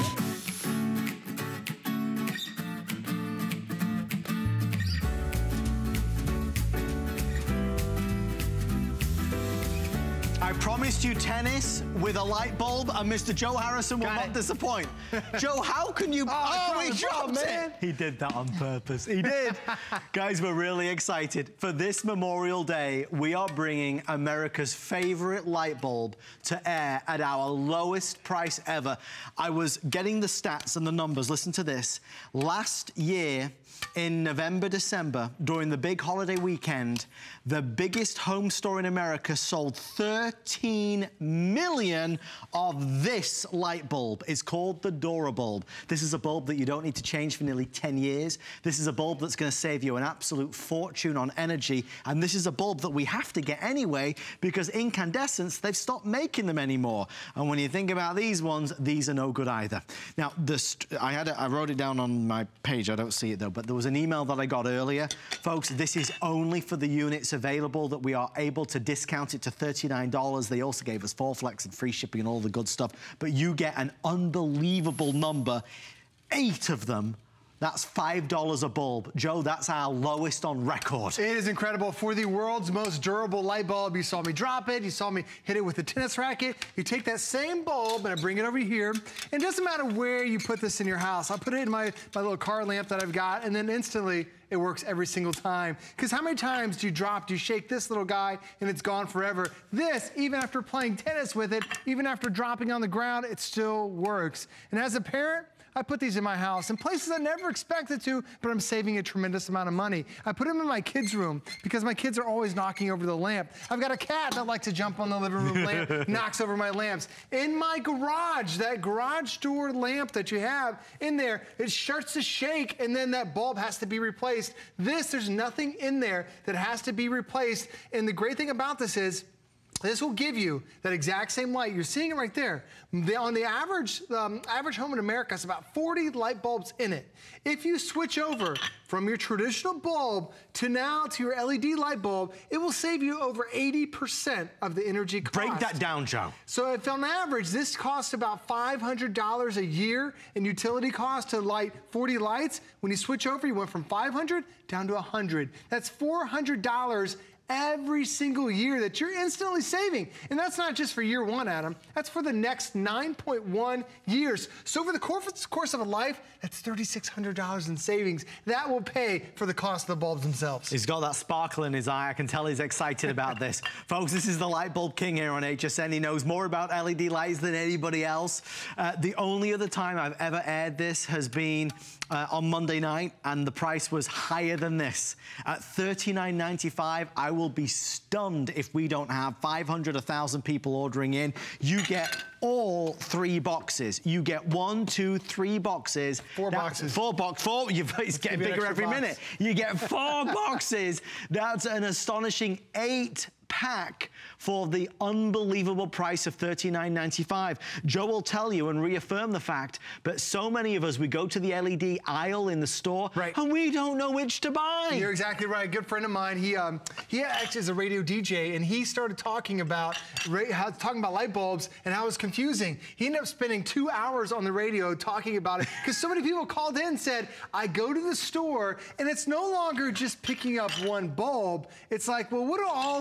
I promised you tennis with a light bulb, and Mister Joe Harrison will Got not it. disappoint. Joe, how can you... Oh, Oh, he dropped dropped it, it! man. He did that on purpose. He did. Guys, we're really excited. For this Memorial Day, we are bringing America's favorite light bulb to air at our lowest price ever. I was getting the stats and the numbers. Listen to this. Last year, in November, December, during the big holiday weekend, the biggest home store in America sold thirteen million of this light bulb. It's called the Dora bulb. This is a bulb that you don't need to change for nearly ten years. This is a bulb that's going to save you an absolute fortune on energy. And this is a bulb that we have to get anyway, because incandescents, they've stopped making them anymore. And when you think about these ones, these are no good either. Now, this, I, had a, I wrote it down on my page. I don't see it though, but there was an email that I got earlier. Folks, this is only for the units available that we are able to discount it to thirty-nine dollars. They also gave us four flex and free shipping and all the good stuff. But you get an unbelievable number, eight of them. That's five dollars a bulb. Joe, that's our lowest on record. It is incredible. For the world's most durable light bulb, you saw me drop it, you saw me hit it with a tennis racket. You take that same bulb and I bring it over here. And it doesn't matter where you put this in your house. I put it in my, my little car lamp that I've got, and then instantly it works every single time. Because how many times do you drop, do you shake this little guy and it's gone forever? This, even after playing tennis with it, even after dropping on the ground, it still works. And as a parent, I put these in my house in places I never expected to, but I'm saving a tremendous amount of money. I put them in my kids' room because my kids are always knocking over the lamp. I've got a cat that likes to jump on the living room lamp, knocks over my lamps. In my garage, that garage door lamp that you have in there, it starts to shake and then that bulb has to be replaced. This, there's nothing in there that has to be replaced. And the great thing about this is, this will give you that exact same light. You're seeing it right there. The, on the average, um, average home in America, it's about forty light bulbs in it. If you switch over from your traditional bulb to now to your L E D light bulb, it will save you over eighty percent of the energy cost. Break that down, Joe. So if on average, this costs about five hundred dollars a year in utility cost to light forty lights, when you switch over, you went from five hundred down to one hundred. That's four hundred dollars every single year that you're instantly saving. And that's not just for year one, Adam. That's for the next nine point one years. So over the course, course of a life, that's three thousand six hundred dollars in savings. That will pay for the cost of the bulbs themselves. He's got that sparkle in his eye. I can tell he's excited about this. Folks, this is the Light Bulb King here on H S N. He knows more about L E D lights than anybody else. Uh, the only other time I've ever aired this has been uh, on Monday night, and the price was higher than this. At thirty-nine ninety-five, I will be stunned if we don't have five hundred, one thousand people ordering in. You get all three boxes. You get one, two, three boxes. Four That's boxes. Four box. Four. You've, it's getting Give you an bigger extra every box. minute. You get four boxes. That's an astonishing eight pack for the unbelievable price of thirty-nine ninety-five. Joe will tell you and reaffirm the fact, but so many of us, we go to the L E D aisle in the store, right, and we don't know which to buy. You're exactly right. A good friend of mine, he um, he actually is a radio D J, and he started talking about how, talking about light bulbs and how it was confusing. He ended up spending two hours on the radio talking about it because so many people called in and said, I go to the store, and it's no longer just picking up one bulb. It's like, well, what are all these different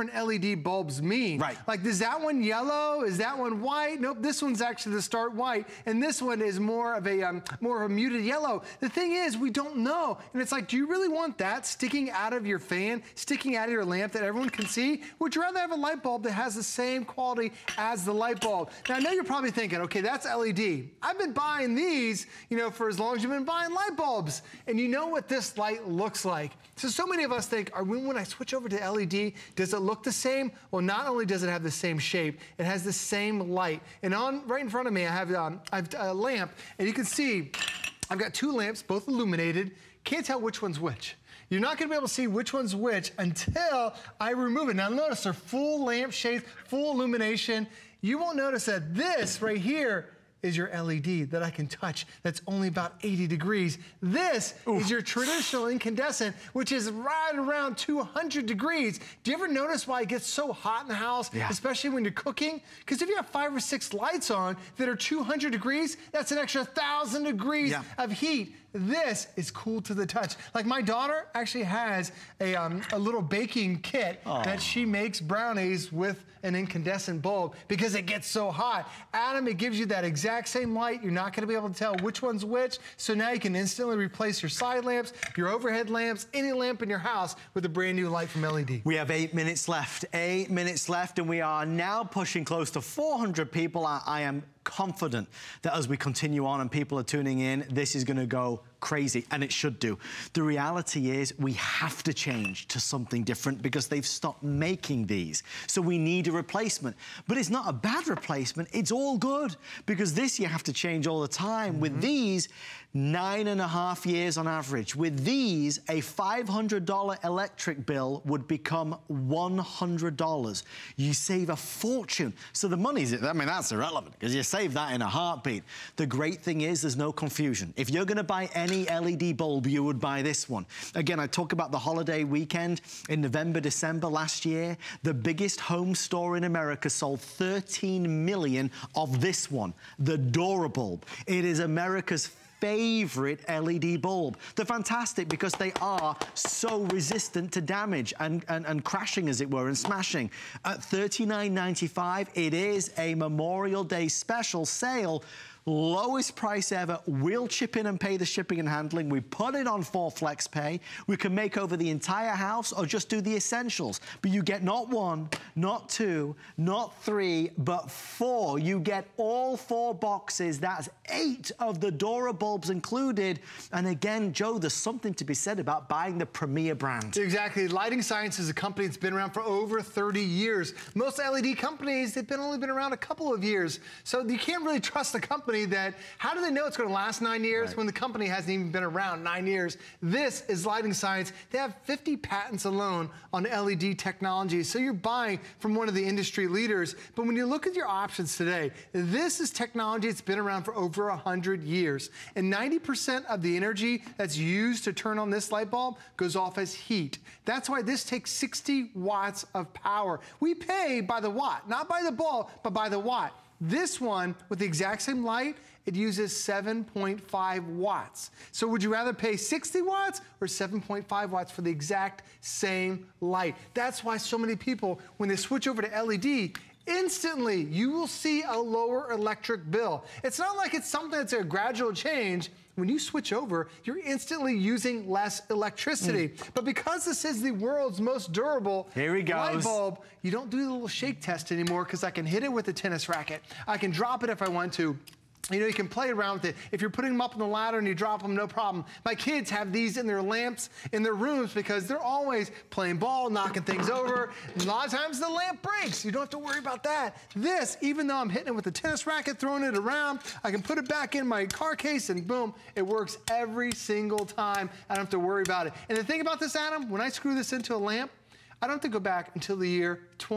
different L E D bulbs mean. Right. Like, is that one yellow? Is that one white? Nope, this one's actually the start white, and this one is more of a um, more of a muted yellow. The thing is, we don't know, and it's like, do you really want that sticking out of your fan, sticking out of your lamp that everyone can see? Would you rather have a light bulb that has the same quality as the light bulb? Now, I know you're probably thinking, okay, that's L E D. I've been buying these, you know, for as long as you've been buying light bulbs, and you know what this light looks like. So, so many of us think, are we, when I switch over to L E D, does it look the same? Well, not only does it have the same shape, it has the same light. And on right in front of me, I have, um, I have a lamp, and you can see I've got two lamps, both illuminated. Can't tell which one's which. You're not gonna be able to see which one's which until I remove it. Now notice they're full lamp shades, full illumination. You won't notice that this right here is your L E D that I can touch that's only about eighty degrees. This Oof. is your traditional incandescent, which is right around two hundred degrees. Do you ever notice why it gets so hot in the house, yeah. especially when you're cooking? Because if you have five or six lights on that are two hundred degrees, that's an extra one thousand degrees yeah. of heat. This is cool to the touch. Like, my daughter actually has a, um, a little baking kit Aww. that she makes brownies with an incandescent bulb because it gets so hot. Adam, it gives you that exact same light. You're not gonna be able to tell which one's which. So now you can instantly replace your side lamps, your overhead lamps, any lamp in your house with a brand new light from L E D. We have eight minutes left, eight minutes left, and we are now pushing close to four hundred people. I, I am confident that as we continue on and people are tuning in, this is gonna go crazy, and it should do. The reality is we have to change to something different because they've stopped making these. So we need a replacement. But it's not a bad replacement, it's all good, because this you have to change all the time. Mm-hmm. With these, nine and a half years on average. With these, a five hundred dollar electric bill would become one hundred dollars. You save a fortune. So the money's, I mean, that's irrelevant because you save that in a heartbeat. The great thing is there's no confusion. If you're gonna buy any L E D bulb, you would buy this one. Again, I talk about the holiday weekend in November, December last year. The biggest home store in America sold thirteen million of this one, the Dora bulb. It is America's favorite L E D bulb. They're fantastic because they are so resistant to damage and, and, and crashing, as it were, and smashing. At thirty-nine ninety-five, it is a Memorial Day special sale. Lowest price ever. We'll chip in and pay the shipping and handling. We put it on for flex pay. We can make over the entire house or just do the essentials. But you get not one, not two, not three, but four. You get all four boxes. That's eight of the Dora bulbs included. And again, Joe, there's something to be said about buying the premier brand. Exactly. Lighting Science is a company that's been around for over thirty years. Most L E D companies, they've been only been around a couple of years. So you can't really trust the company that, how do they know it's going to last nine years right. when the company hasn't even been around nine years? This is Lighting Science. They have fifty patents alone on L E D technology. So you're buying from one of the industry leaders. But when you look at your options today, this is technology that's been around for over one hundred years. And ninety percent of the energy that's used to turn on this light bulb goes off as heat. That's why this takes sixty watts of power. We pay by the watt, not by the bulb, but by the watt. This one, with the exact same light, it uses seven point five watts. So would you rather pay sixty watts or seven point five watts for the exact same light? That's why so many people, when they switch over to L E D, instantly you will see a lower electric bill. It's not like it's something that's a gradual change. When you switch over, you're instantly using less electricity. Mm. But because this is the world's most durable Here he goes. light bulb, you don't do the little shake test anymore because I can hit it with a tennis racket. I can drop it if I want to. You know, you can play around with it. If you're putting them up on the ladder and you drop them, no problem. My kids have these in their lamps in their rooms because they're always playing ball, knocking things over. A lot of times the lamp breaks. You don't have to worry about that. This, even though I'm hitting it with a tennis racket, throwing it around, I can put it back in my car case and boom, it works every single time. I don't have to worry about it. And the thing about this, Adam, when I screw this into a lamp, I don't have to go back until the year twenty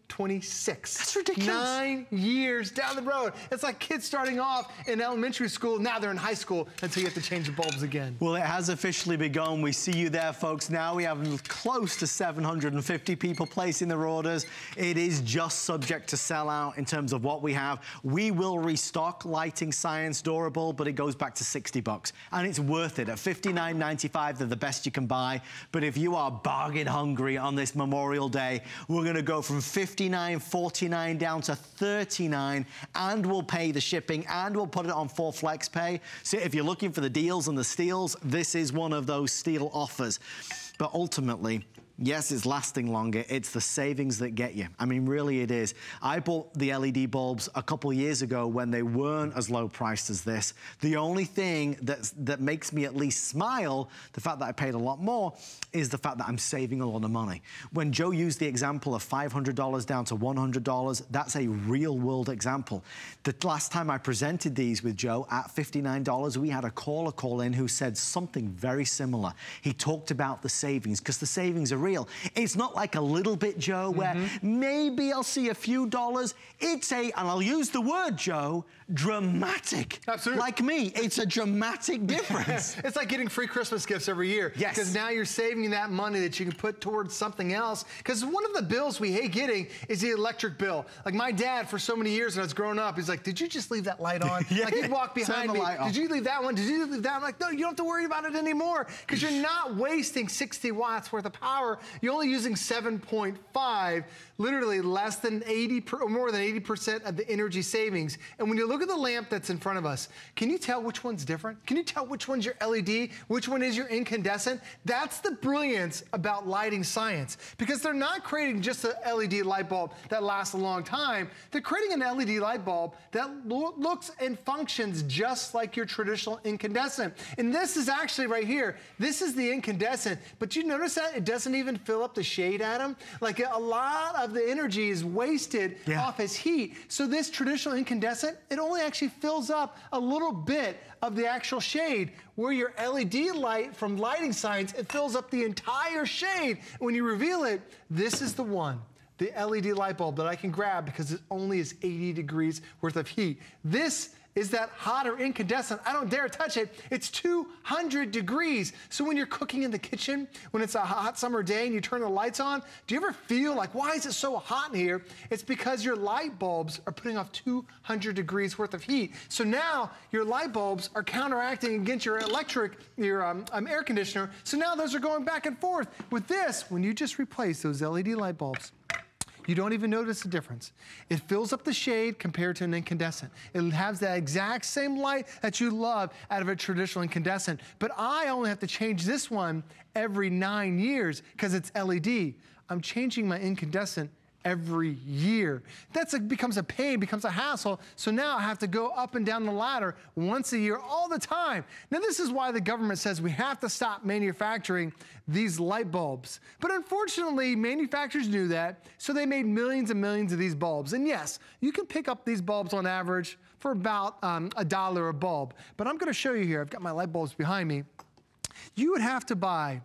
twenty-six. That's ridiculous. Nine years down the road. It's like kids starting off in elementary school, now they're in high school until you have to change the bulbs again. Well, it has officially begun. We see you there, folks. Now we have close to seven hundred fifty people placing their orders. It is just subject to sellout in terms of what we have. We will restock Lighting Science Durable, but it goes back to sixty bucks. And it's worth it. At fifty-nine ninety-five, they're the best you can buy. But if you are bargain hungry on this Memorial Day, we're going to go from fifty-nine forty-nine down to thirty-nine, and we'll pay the shipping, and we'll put it on full flex pay. So if you're looking for the deals and the steals, this is one of those steal offers. But ultimately, yes, it's lasting longer. It's the savings that get you. I mean, really it is. I bought the L E D bulbs a couple years ago when they weren't as low priced as this. The only thing that's, that makes me at least smile, the fact that I paid a lot more, is the fact that I'm saving a lot of money. When Joe used the example of five hundred dollars down to one hundred dollars, that's a real world example. The last time I presented these with Joe at fifty-nine dollars, we had a caller call in who said something very similar. He talked about the savings, because the savings are real. It's not like a little bit, Joe, where mm-hmm. maybe I'll see a few dollars. It's a, and I'll use the word, Joe, dramatic. Absolutely. Like me, it's a dramatic difference. It's like getting free Christmas gifts every year. Yes. Because now you're saving that money that you can put towards something else. Because one of the bills we hate getting is the electric bill. Like my dad, for so many years when I was growing up, he's like, did you just leave that light on? Yeah. Like he'd walk behind me. Did you leave that one? Did you leave that? I'm like, no, you don't have to worry about it anymore. Because you're not wasting sixty watts worth of power. You're only using seven point five, literally less than eighty, per, or more than eighty percent of the energy savings. And when you look at the lamp that's in front of us, can you tell which one's different? Can you tell which one's your L E D? Which one is your incandescent? That's the brilliance about lighting science, because they're not creating just an L E D light bulb that lasts a long time. They're creating an L E D light bulb that lo looks and functions just like your traditional incandescent. And this is actually right here. This is the incandescent, but you notice that it doesn't even fill up the shade atom. Like a lot of the energy is wasted yeah. off as heat. So this traditional incandescent, it only actually fills up a little bit of the actual shade, where your L E D light from Lighting Science, it fills up the entire shade. When you reveal it, this is the one, the L E D light bulb that I can grab because it only is eighty degrees worth of heat. This is that hotter incandescent. I don't dare touch it. It's two hundred degrees. So when you're cooking in the kitchen, when it's a hot summer day and you turn the lights on, do you ever feel like, why is it so hot in here? It's because your light bulbs are putting off two hundred degrees worth of heat. So now your light bulbs are counteracting against your electric, your um, um, air conditioner. So now those are going back and forth. With this, when you just replace those L E D light bulbs, you don't even notice the difference. It fills up the shade compared to an incandescent. It has that exact same light that you love out of a traditional incandescent. But I only have to change this one every nine years because it's L E D. I'm changing my incandescent every year. That becomes a pain, becomes a hassle. So now I have to go up and down the ladder once a year, all the time. Now this is why the government says we have to stop manufacturing these light bulbs. But unfortunately, manufacturers knew that, so they made millions and millions of these bulbs. And yes, you can pick up these bulbs on average for about um, a dollar a bulb. But I'm gonna show you here, I've got my light bulbs behind me. You would have to buy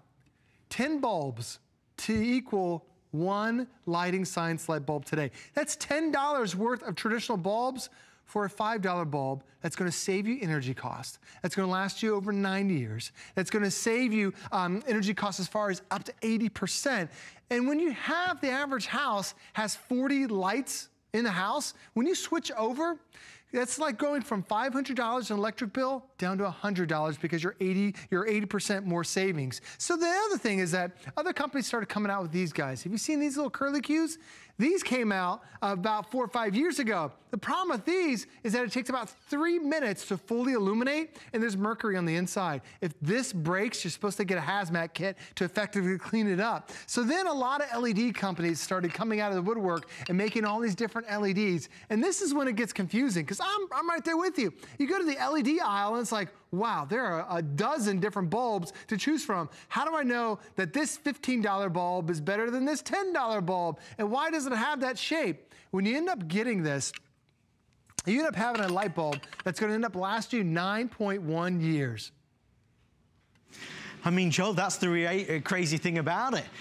ten bulbs to equal one Lighting Science light bulb today. That's ten dollars worth of traditional bulbs for a five dollar bulb. That's gonna save you energy costs. That's gonna last you over nine years. That's gonna save you um, energy costs as far as up to eighty percent. And when you have the average house has forty lights in the house, when you switch over, that's like going from five hundred dollars in electric bill down to one hundred dollars because you're eighty, you're eighty percent more savings. So the other thing is that other companies started coming out with these guys. Have you seen these little curly cues? These came out about four or five years ago. The problem with these is that it takes about three minutes to fully illuminate, and there's mercury on the inside. If this breaks, you're supposed to get a hazmat kit to effectively clean it up. So then a lot of L E D companies started coming out of the woodwork and making all these different L E Ds. And this is when it gets confusing, because I'm, I'm right there with you. You go to the L E D aisle and it's like, wow, there are a dozen different bulbs to choose from. How do I know that this fifteen dollar bulb is better than this ten dollar bulb? And why does it have that shape? When you end up getting this, you end up having a light bulb that's gonna end up lasting you nine point one years. I mean, Joe, that's the rea crazy thing about it.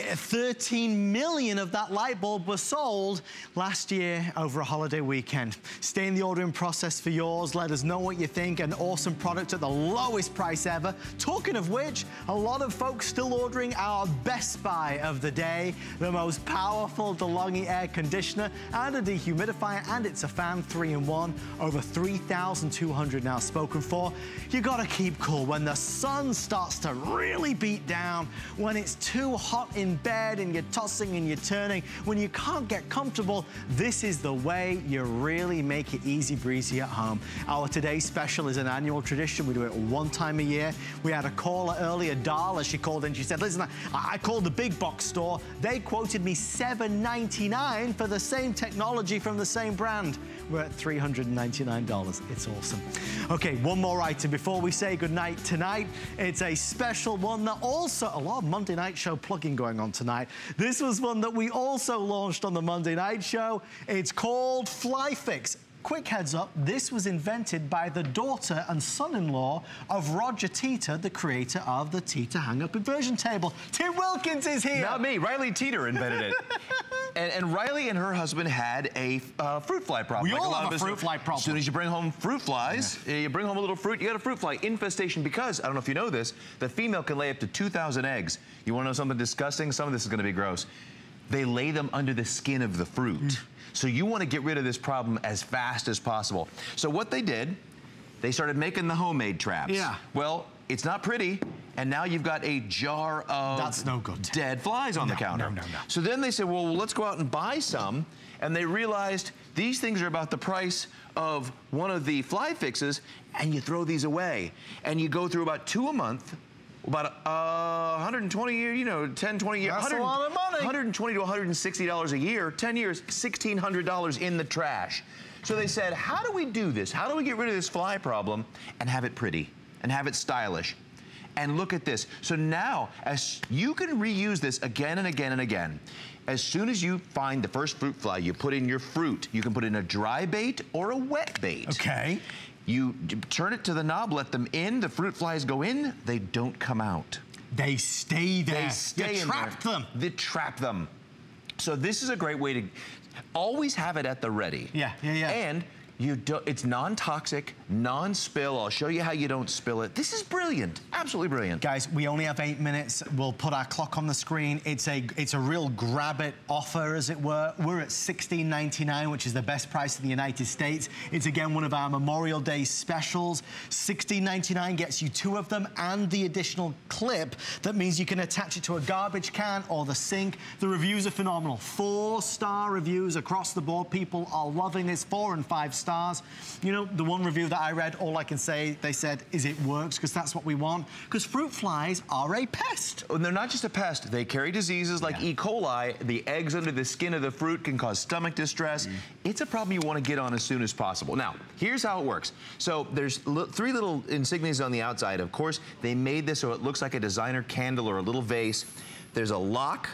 thirteen million of that light bulb was sold last year over a holiday weekend. Stay in the ordering process for yours. Let us know what you think. An awesome product at the lowest price ever. Talking of which, a lot of folks still ordering our best buy of the day, the most powerful DeLonghi air conditioner and a dehumidifier, and it's a fan, three in one. Over three thousand two hundred now spoken for. You gotta keep cool when the sun starts to really beat down, when it's too hot in bed and you're tossing and you're turning, when you can't get comfortable. This is the way you really make it easy breezy at home. Our today's special is an annual tradition. We do it one time a year. We had a caller earlier, Darla. She called in. She said, listen, I, I called the big box store. They quoted me seven ninety-nine for the same technology from the same brand. We're at three hundred ninety-nine dollars. It's awesome. Okay, one more item before we say goodnight tonight. It's a special one that also, a lot of Monday night show plugging going on tonight. This was one that we also launched on the Monday night show. It's called FlyFix. Quick heads up, this was invented by the daughter and son-in-law of Roger Teeter, the creator of the Teeter hang-up inversion table. Tim Wilkins is here. Not me, Riley Teeter invented it. and, and Riley and her husband had a uh, fruit fly problem. We like all a lot have of a fruit fly problem. As soon as you bring home fruit flies, yeah. you bring home a little fruit, you got a fruit fly infestation because, I don't know if you know this, the female can lay up to two thousand eggs. You wanna know something disgusting? Some of this is gonna be gross. They lay them under the skin of the fruit. Mm. So you want to get rid of this problem as fast as possible. So what they did, they started making the homemade traps. Yeah. Well, it's not pretty, and now you've got a jar of That's no good. dead flies on no, the counter. No, no, no. So then they said, well, let's go out and buy some, and they realized these things are about the price of one of the fly fixes, and you throw these away. And you go through about two a month, about uh, one hundred twenty years, you know, ten, twenty years. That's a lot of money. one hundred twenty to one hundred sixty dollars a year, ten years, sixteen hundred dollars in the trash. So they said, how do we do this? How do we get rid of this fly problem and have it pretty and have it stylish? And look at this. So now, as you can reuse this again and again and again. As soon as you find the first fruit fly, you put in your fruit. You can put in a dry bait or a wet bait. Okay. You turn it to the knob, let them in, the fruit flies go in, they don't come out. They stay there. They stay you in trapped there. them. They trap them. So this is a great way to always have it at the ready. Yeah, yeah, yeah. And you do, it's non-toxic, non-spill. I'll show you how you don't spill it. This is brilliant, absolutely brilliant. Guys, we only have eight minutes. We'll put our clock on the screen. It's a it's a real grab it offer, as it were. We're at sixteen ninety-nine, which is the best price in the United States. It's again one of our Memorial Day specials. sixteen ninety-nine gets you two of them and the additional clip. That means you can attach it to a garbage can or the sink. The reviews are phenomenal. Four star reviews across the board. People are loving this. Four and five stars. Stars. You know, the one review that I read, all I can say, they said, is it works, because that's what we want. Because fruit flies are a pest. And they're not just a pest. They carry diseases like yeah. E. coli. The eggs under the skin of the fruit can cause stomach distress. Mm. It's a problem you want to get on as soon as possible. Now, here's how it works. So there's li three little insignias on the outside. Of course, they made this so it looks like a designer candle or a little vase. There's a lock,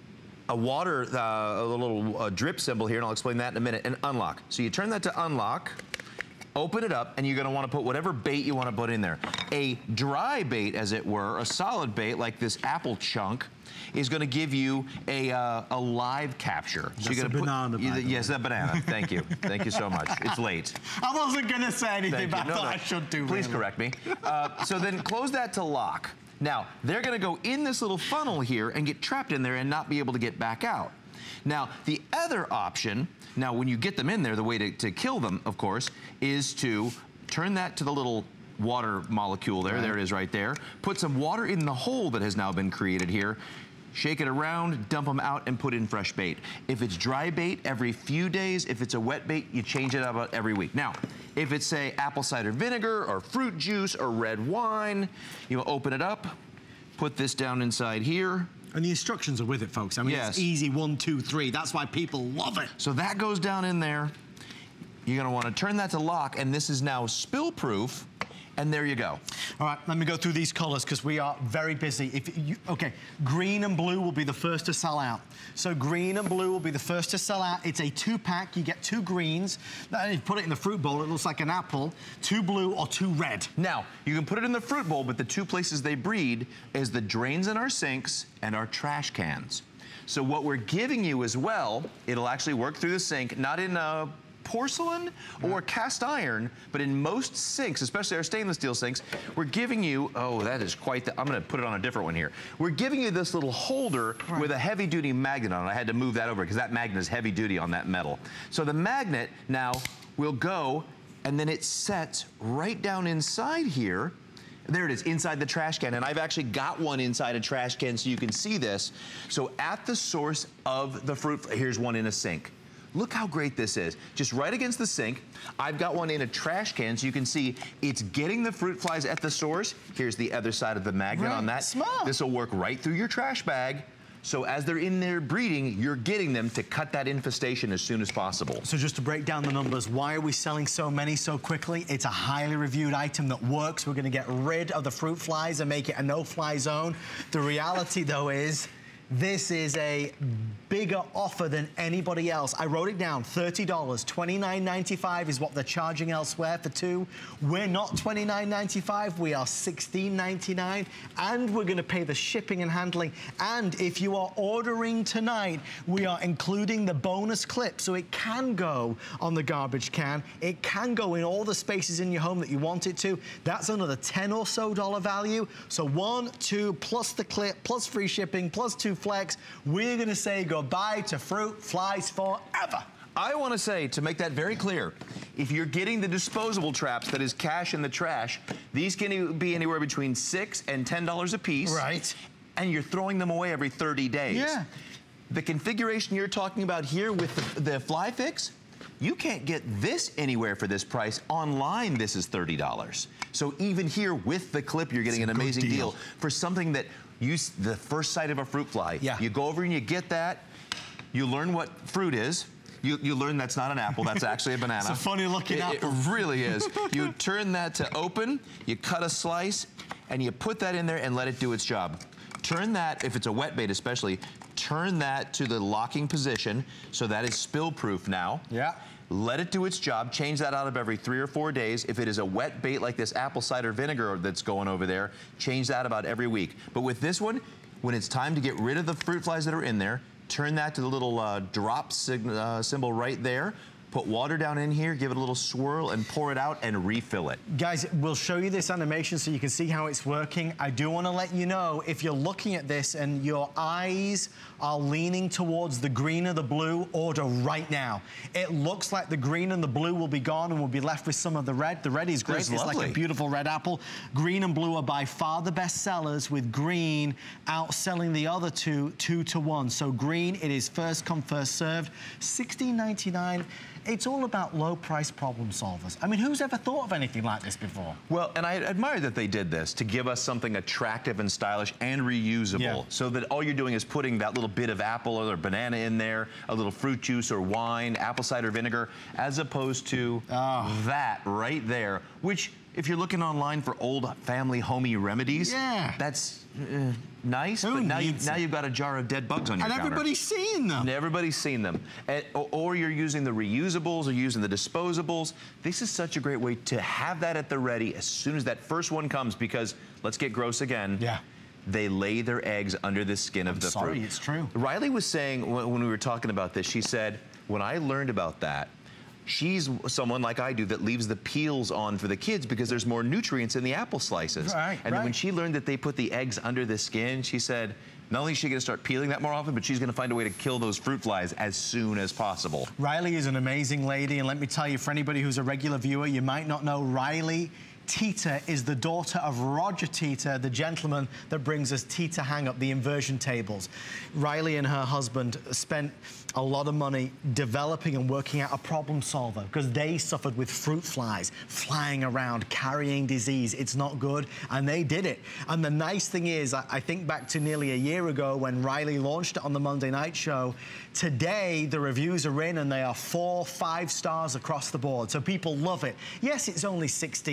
a water, uh, a little uh, drip symbol here, and I'll explain that in a minute, and unlock. So you turn that to unlock, open it up, and you're gonna wanna put whatever bait you wanna put in there. A dry bait, as it were, a solid bait like this apple chunk, is gonna give you a, uh, a live capture. That's so you're a gonna banana, put, by the Yes, way. that banana, thank you. Thank you so much, it's late. I wasn't gonna say anything, Thank but you. I No, thought no. I should do. Please really. correct me. Uh, so then close that to lock. Now, they're gonna go in this little funnel here and get trapped in there and not be able to get back out. Now, the other option, now when you get them in there, the way to, to kill them, of course, is to turn that to the little water molecule there. Right. There it is right there. Put some water in the hole that has now been created here. Shake it around, dump them out, and put in fresh bait. If it's dry bait, every few days. If it's a wet bait, you change it about every week. Now, if it's, say, apple cider vinegar or fruit juice or red wine, you open it up, put this down inside here. And the instructions are with it, folks. I mean, yes. It's easy, one, two, three. That's why people love it. So that goes down in there. You're gonna wanna turn that to lock, and this is now spill-proof. And there you go. All right, let me go through these colors because we are very busy. If you, okay, green and blue will be the first to sell out. So green and blue will be the first to sell out. It's a two-pack. You get two greens. Then you put it in the fruit bowl. It looks like an apple. Two blue or two red. Now, you can put it in the fruit bowl, but the two places they breed is the drains in our sinks and our trash cans. So what we're giving you as well, it'll actually work through the sink, not in a porcelain or cast iron, but in most sinks, especially our stainless steel sinks, we're giving you, oh, that is quite the, I'm gonna put it on a different one here. We're giving you this little holder right. with a heavy duty magnet on it. I had to move that over because that magnet is heavy duty on that metal. So the magnet now will go and then it sets right down inside here. There it is, inside the trash can. And I've actually got one inside a trash can so you can see this. So at the source of the fruit, here's one in a sink. Look how great this is. Just right against the sink. I've got one in a trash can so you can see it's getting the fruit flies at the source. Here's the other side of the magnet right. on that. Smart. This will work right through your trash bag. So as they're in there breeding, you're getting them to cut that infestation as soon as possible. So just to break down the numbers, why are we selling so many so quickly? It's a highly reviewed item that works. We're gonna get rid of the fruit flies and make it a no-fly zone. The reality though is, this is a bigger offer than anybody else. I wrote it down, thirty dollars, twenty-nine ninety-five is what they're charging elsewhere for two. We're not twenty-nine ninety-five, we are sixteen ninety-nine, and we're gonna pay the shipping and handling. And if you are ordering tonight, we are including the bonus clip, so it can go on the garbage can. It can go in all the spaces in your home that you want it to. That's another ten or so dollar value. So one, two, plus the clip, plus free shipping, plus two flex. We're gonna say goodbye to fruit flies forever. I want to say, to make that very clear, if you're getting the disposable traps that is cash in the trash, these can be anywhere between six and ten dollars a piece. Right. And you're throwing them away every thirty days. Yeah. The configuration you're talking about here with the, the Fly Fix, you can't get this anywhere for this price. Online, this is thirty dollars. So even here with the clip, you're getting an amazing deal. deal for something that you, the first sight of a fruit fly. Yeah. You go over and you get that. You learn what fruit is. You, you learn that's not an apple, that's actually a banana. It's a funny looking it, apple. It really is. You turn that to open, you cut a slice, and you put that in there and let it do its job. Turn that, if it's a wet bait especially, turn that to the locking position, so that is spill proof now. Yeah. Let it do its job, change that out of every three or four days. If it is a wet bait like this apple cider vinegar that's going over there, change that about every week. But with this one, when it's time to get rid of the fruit flies that are in there, turn that to the little uh, drop uh, symbol right there. Put water down in here, give it a little swirl, and pour it out and refill it. Guys, we'll show you this animation so you can see how it's working. I do want to let you know, if you're looking at this and your eyes are leaning towards the green or the blue, order right now. It looks like the green and the blue will be gone and we'll be left with some of the red. The red is great. It's, it's like a beautiful red apple. Green and blue are by far the best sellers, with green outselling the other two, two to one. So green, it is first come, first served. sixteen ninety-nine. It's all about low-price problem solvers. I mean, who's ever thought of anything like this before? Well, and I admire that they did this to give us something attractive and stylish and reusable, yeah. so that all you're doing is putting that little bit of apple or banana in there, a little fruit juice or wine, apple cider vinegar, as opposed to oh. that right there, which, if you're looking online for old family homey remedies, yeah. that's uh, nice, Who but now, you, now you've got a jar of dead bugs on your and counter. And everybody's seen them. And everybody's seen them. And, or, or you're using the reusables or using the disposables. This is such a great way to have that at the ready as soon as that first one comes, because, let's get gross again, yeah. they lay their eggs under the skin of I'm the sorry, fruit. It's true. Riley was saying, when, when we were talking about this, she said, when I learned about that, she's someone like I do that leaves the peels on for the kids because there's more nutrients in the apple slices. Right, and right. then when she learned that they put the eggs under the skin, she said, not only is she going to start peeling that more often, but she's going to find a way to kill those fruit flies as soon as possible. Riley is an amazing lady, and let me tell you, for anybody who's a regular viewer, you might not know Riley Tita is the daughter of Roger Tita, the gentleman that brings us Tita Hang-Up, the inversion tables. Riley and her husband spent a lot of money developing and working out a problem solver because they suffered with fruit flies flying around, carrying disease. It's not good, and they did it. And the nice thing is, I think back to nearly a year ago when Riley launched it on the Monday Night Show. Today, the reviews are in, and they are four, five stars across the board. So people love it. Yes, it's only sixteen ninety-nine.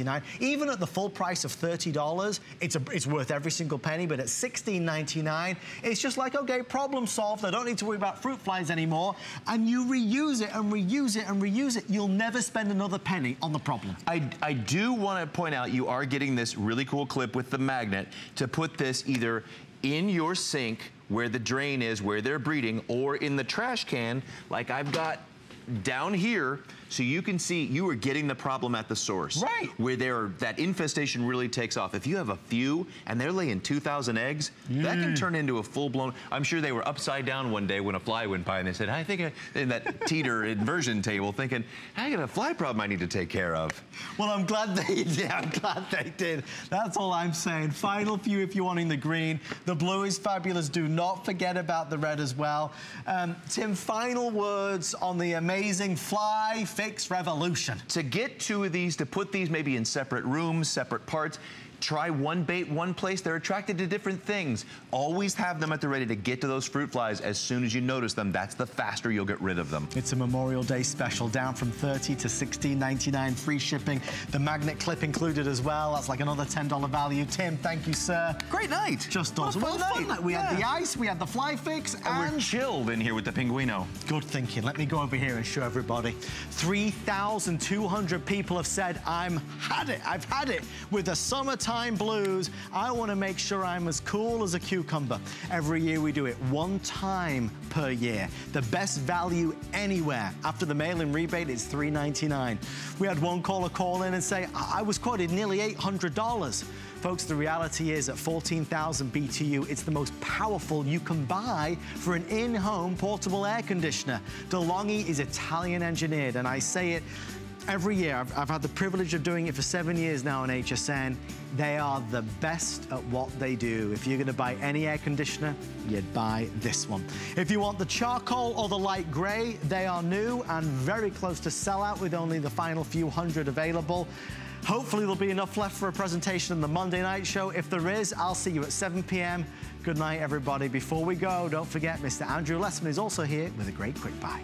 ninety-nine. Even at the full price of thirty dollars, it's, a, it's worth every single penny, but at sixteen ninety-nine, it's just like, okay, problem solved. I don't need to worry about fruit flies anymore. And you reuse it and reuse it and reuse it. You'll never spend another penny on the problem. I, I do want to point out you are getting this really cool clip with the magnet to put this either in your sink where the drain is, where they're breeding, or in the trash can like I've got down here, so you can see you are getting the problem at the source. Right. Where there, that infestation really takes off. If you have a few and they're laying two thousand eggs, mm. that can turn into a full-blown, I'm sure they were upside down one day when a fly went by and they said, I think, I, in that teeter inversion table, thinking, I got a fly problem I need to take care of. Well, I'm glad they did. I'm glad they did. That's all I'm saying. Final few if you're wanting the green. The blue is fabulous. Do not forget about the red as well. Um, Tim, final words on the amazing Fly Fix revolution. To get two of these, to put these maybe in separate rooms, separate parts, try one bait one place. They're attracted to different things. Always have them at the ready to get to those fruit flies as soon as you notice them. That's the faster you'll get rid of them. It's a Memorial Day special, down from thirty to sixteen ninety-nine, free shipping. The magnet clip included as well. That's like another ten dollar value. Tim, thank you, sir. Great night. Just awesome. What a fun night. We yeah. had the ice, we had the Fly Fix, and, and we're chilled in here with the Pinguino. Good thinking. Let me go over here and show everybody. three thousand two hundred people have said, I'm had it. I've had it with the summertime blues. I want to make sure I'm as cool as a cucumber. Every year we do it one time per year. The best value anywhere. After the mail-in rebate, it's three ninety-nine. We had one caller call in and say, I, I was quoted nearly eight hundred dollars. Folks, the reality is at fourteen thousand B T U, it's the most powerful you can buy for an in-home portable air conditioner. DeLonghi is Italian engineered, and I say it every year. I've, I've had the privilege of doing it for seven years now on H S N. They are the best at what they do. If you're gonna buy any air conditioner, you'd buy this one. If you want the charcoal or the light gray, they are new and very close to sellout with only the final few hundred available. Hopefully there'll be enough left for a presentation on the Monday night show. If there is, I'll see you at seven p m Good night, everybody. Before we go, don't forget Mister Andrew Lessman is also here with a great quick buy.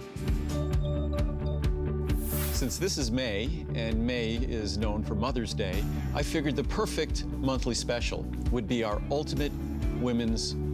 Since this is May, and May is known for Mother's Day, I figured the perfect monthly special would be our Ultimate Women's